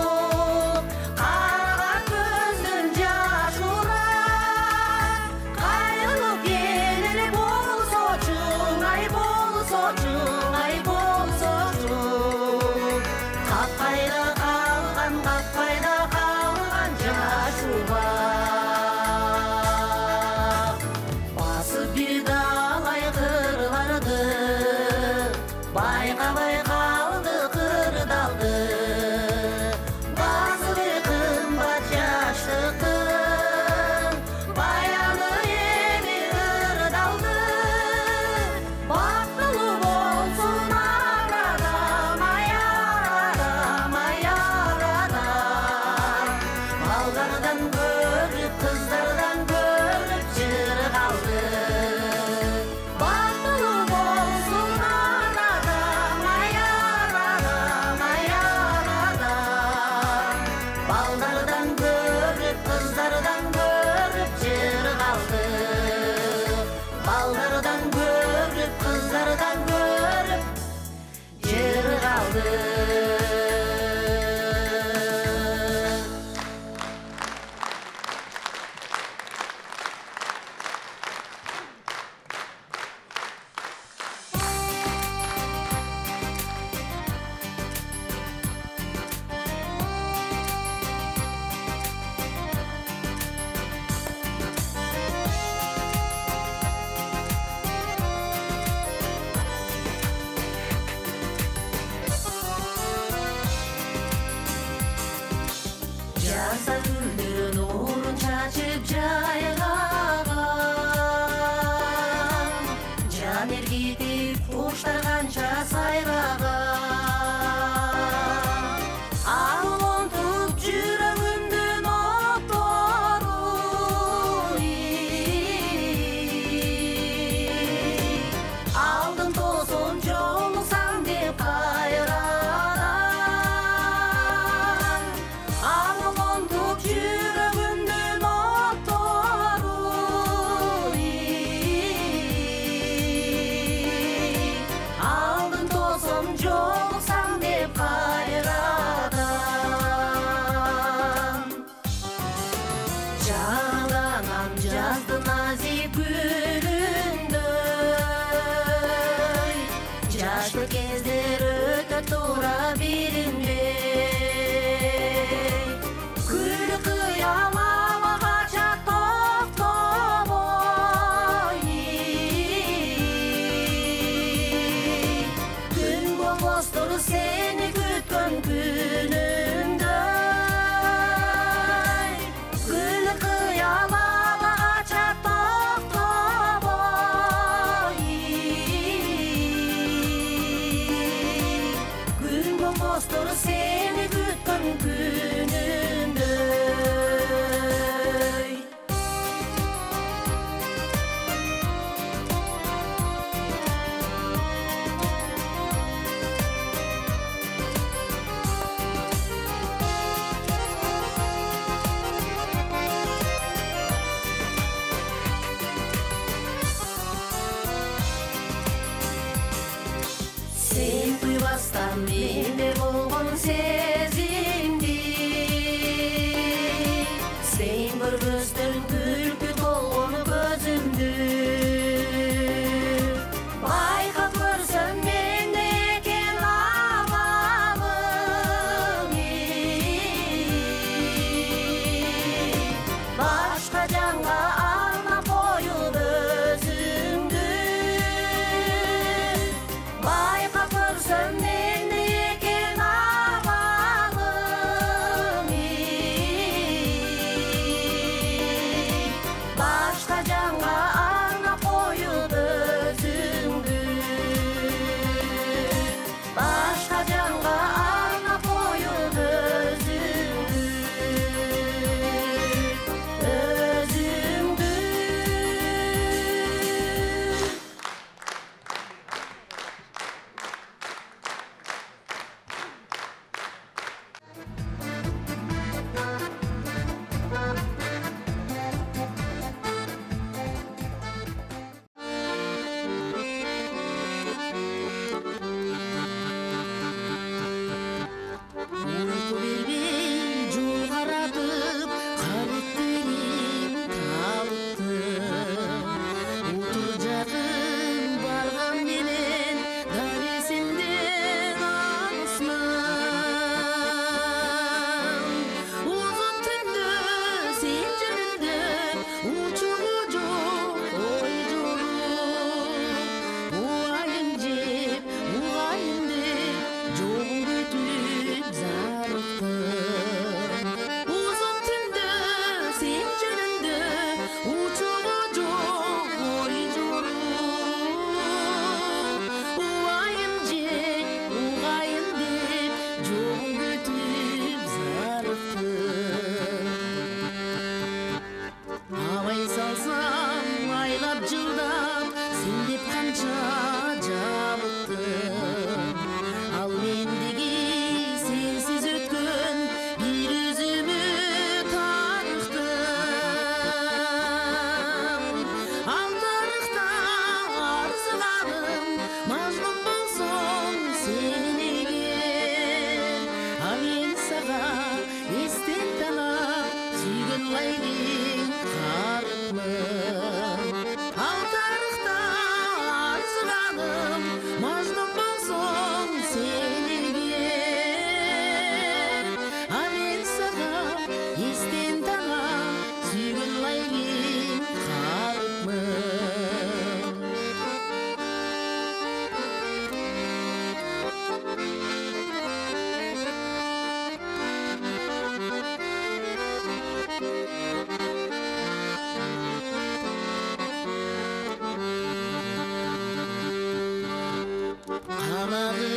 карага көздөн жаш урап. Кайрылып келели болсочу, ай болсочу, ай болсочу. Капкайда калган, капкайда калган жаш убак. Басып бир далай кырларды, байкабай калды кырдалды. Базы бир кымбат жаштыктын, баяны эми ырдалды. Бактылуу болсун арадам, ай арадам, ай арадам. Балдардан көрүп, кыздардан көрүп жыр калды. Бактылуу болсун арадам, ай арадам, ай арадам. Балдардан көрүп, кыздардан көрүп жыр калды. Балдардан көрүп, кыздардан көрүп жыр калды. Жазда гүлдөр нурун чачып жайгаган, жан эргитип куштар канча сайраган. Ал онтуп жүрөгүмдүн отторун, алдым тосон жолуксам деп кайрадан. Ал онтуп жүрөгүмдүн отторун,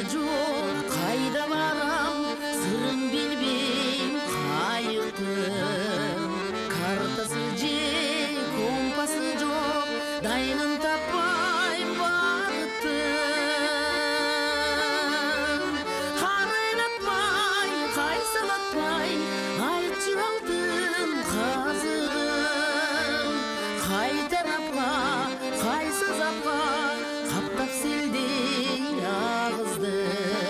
жоқ, қайда барам, сырын білбейм, қайықтым. Картасы же, компасы жоқ, дайынын таппайм бағыттым. Қарайлатпай, қайсалатпай, айтшы алтын қазығым. Қай тарапқа, қайсы запқа, қаптап селдей ағызды.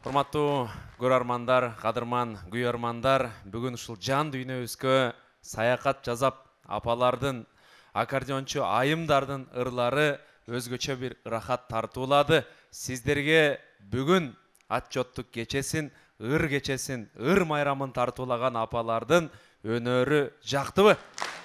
Урматтуу көрөрмандар, кадырман күйөрмандар, бүгүн ушул жан дүйнөбүзгө саякат жасап, апалардын, аккордеончу айымдардын ырлары өзгөчө бир ырахат тартуулады. Сиздерге бүгүн отчеттук кечесин, ыр кечесин, ыр майрамын тартуулаган апалардын өнөрү жактыбы?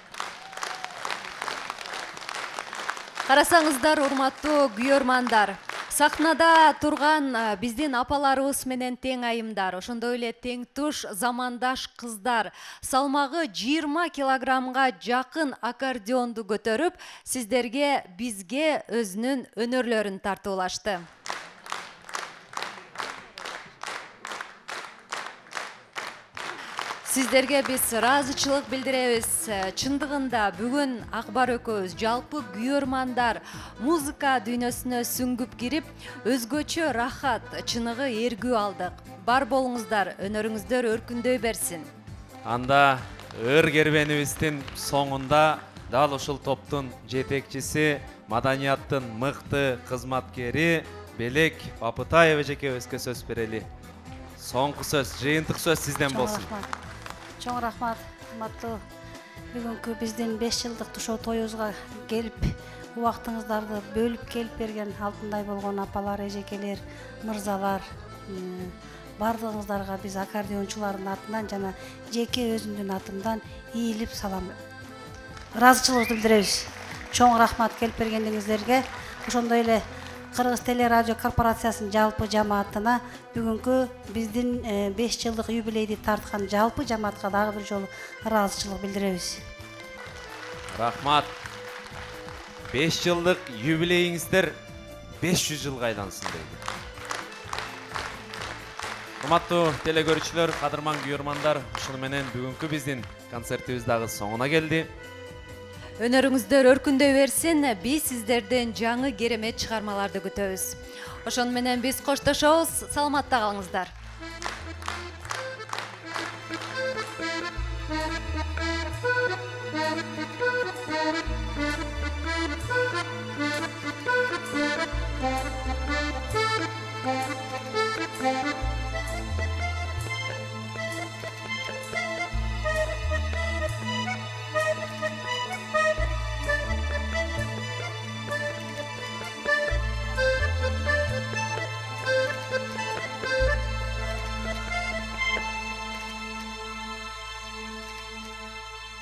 Карасаңыздар, урматтуу күйөрмандар, сахнада турган биздин апаларыбыз менен тең айымдар, ошондой эле тең туш замандаш кыздар, салмагы жыйырма килограммга жакын аккордеонду көтөрүп, сиздерге бизге өзүнүн өнөрлөрүн тартуулашты. Сиздерге биз ыраазычылык билдиребиз. Чындыгында бүгүн Акбар экөөбүз жалпы күйөрмандар музыка дүйнөсүнө сүңгүп кирип, өзгөчө рахат, чыныгы эргүү алдык. Бар болуңуздар, өнөрүңүздөр өркүндөй берсин. Анда ыр кербенибиздин соңунда дал ушул топтун жетекчиси, маданияттын мыкты кызматкери Белек Бапытаева эжекебизге сөз берели. Соңку сөз, жыйынтык сөз сизден болсун. Чоң рахмат, урматтуу. Бүгүнкү биздин беш жылдык тушоо тоюбузга келип, убактыңыздарды бөлүп келип берген алтындай болгон апалар, эжекелер, мырзалар, бардыгыңыздарга биз аккордеончулардын атынан жана жеке өзүмдүн атымдан ийилип салам. Ыраазычылыгыбызды билдиребиз. Чоң рахмат келип бергениңиздерге. Ошондой эле Кыргыз телерадио корпорациясынын жалпы жамаатына бүгүнкү биздин беш жылдык юбилейди тарткан жалпы жамаатка дагы бир жолу ыраазычылык билдиребиз. Рахмат. беш жылдык юбилейиңиздер беш жүз жылга айлансын дейт. Урматтуу телекөрүүчүлөр, кадырман күйөрмандар, ушуну менен бүгүнкү биздин концертибиз дагы соңуна келди. Өнөрүңүздөр өркүндөй берсин, биз сиздерден жаңы керемет чыгармаларды күтөбүз. Ошону менен биз коштошобуз, саламатта калыңыздар. Thank you.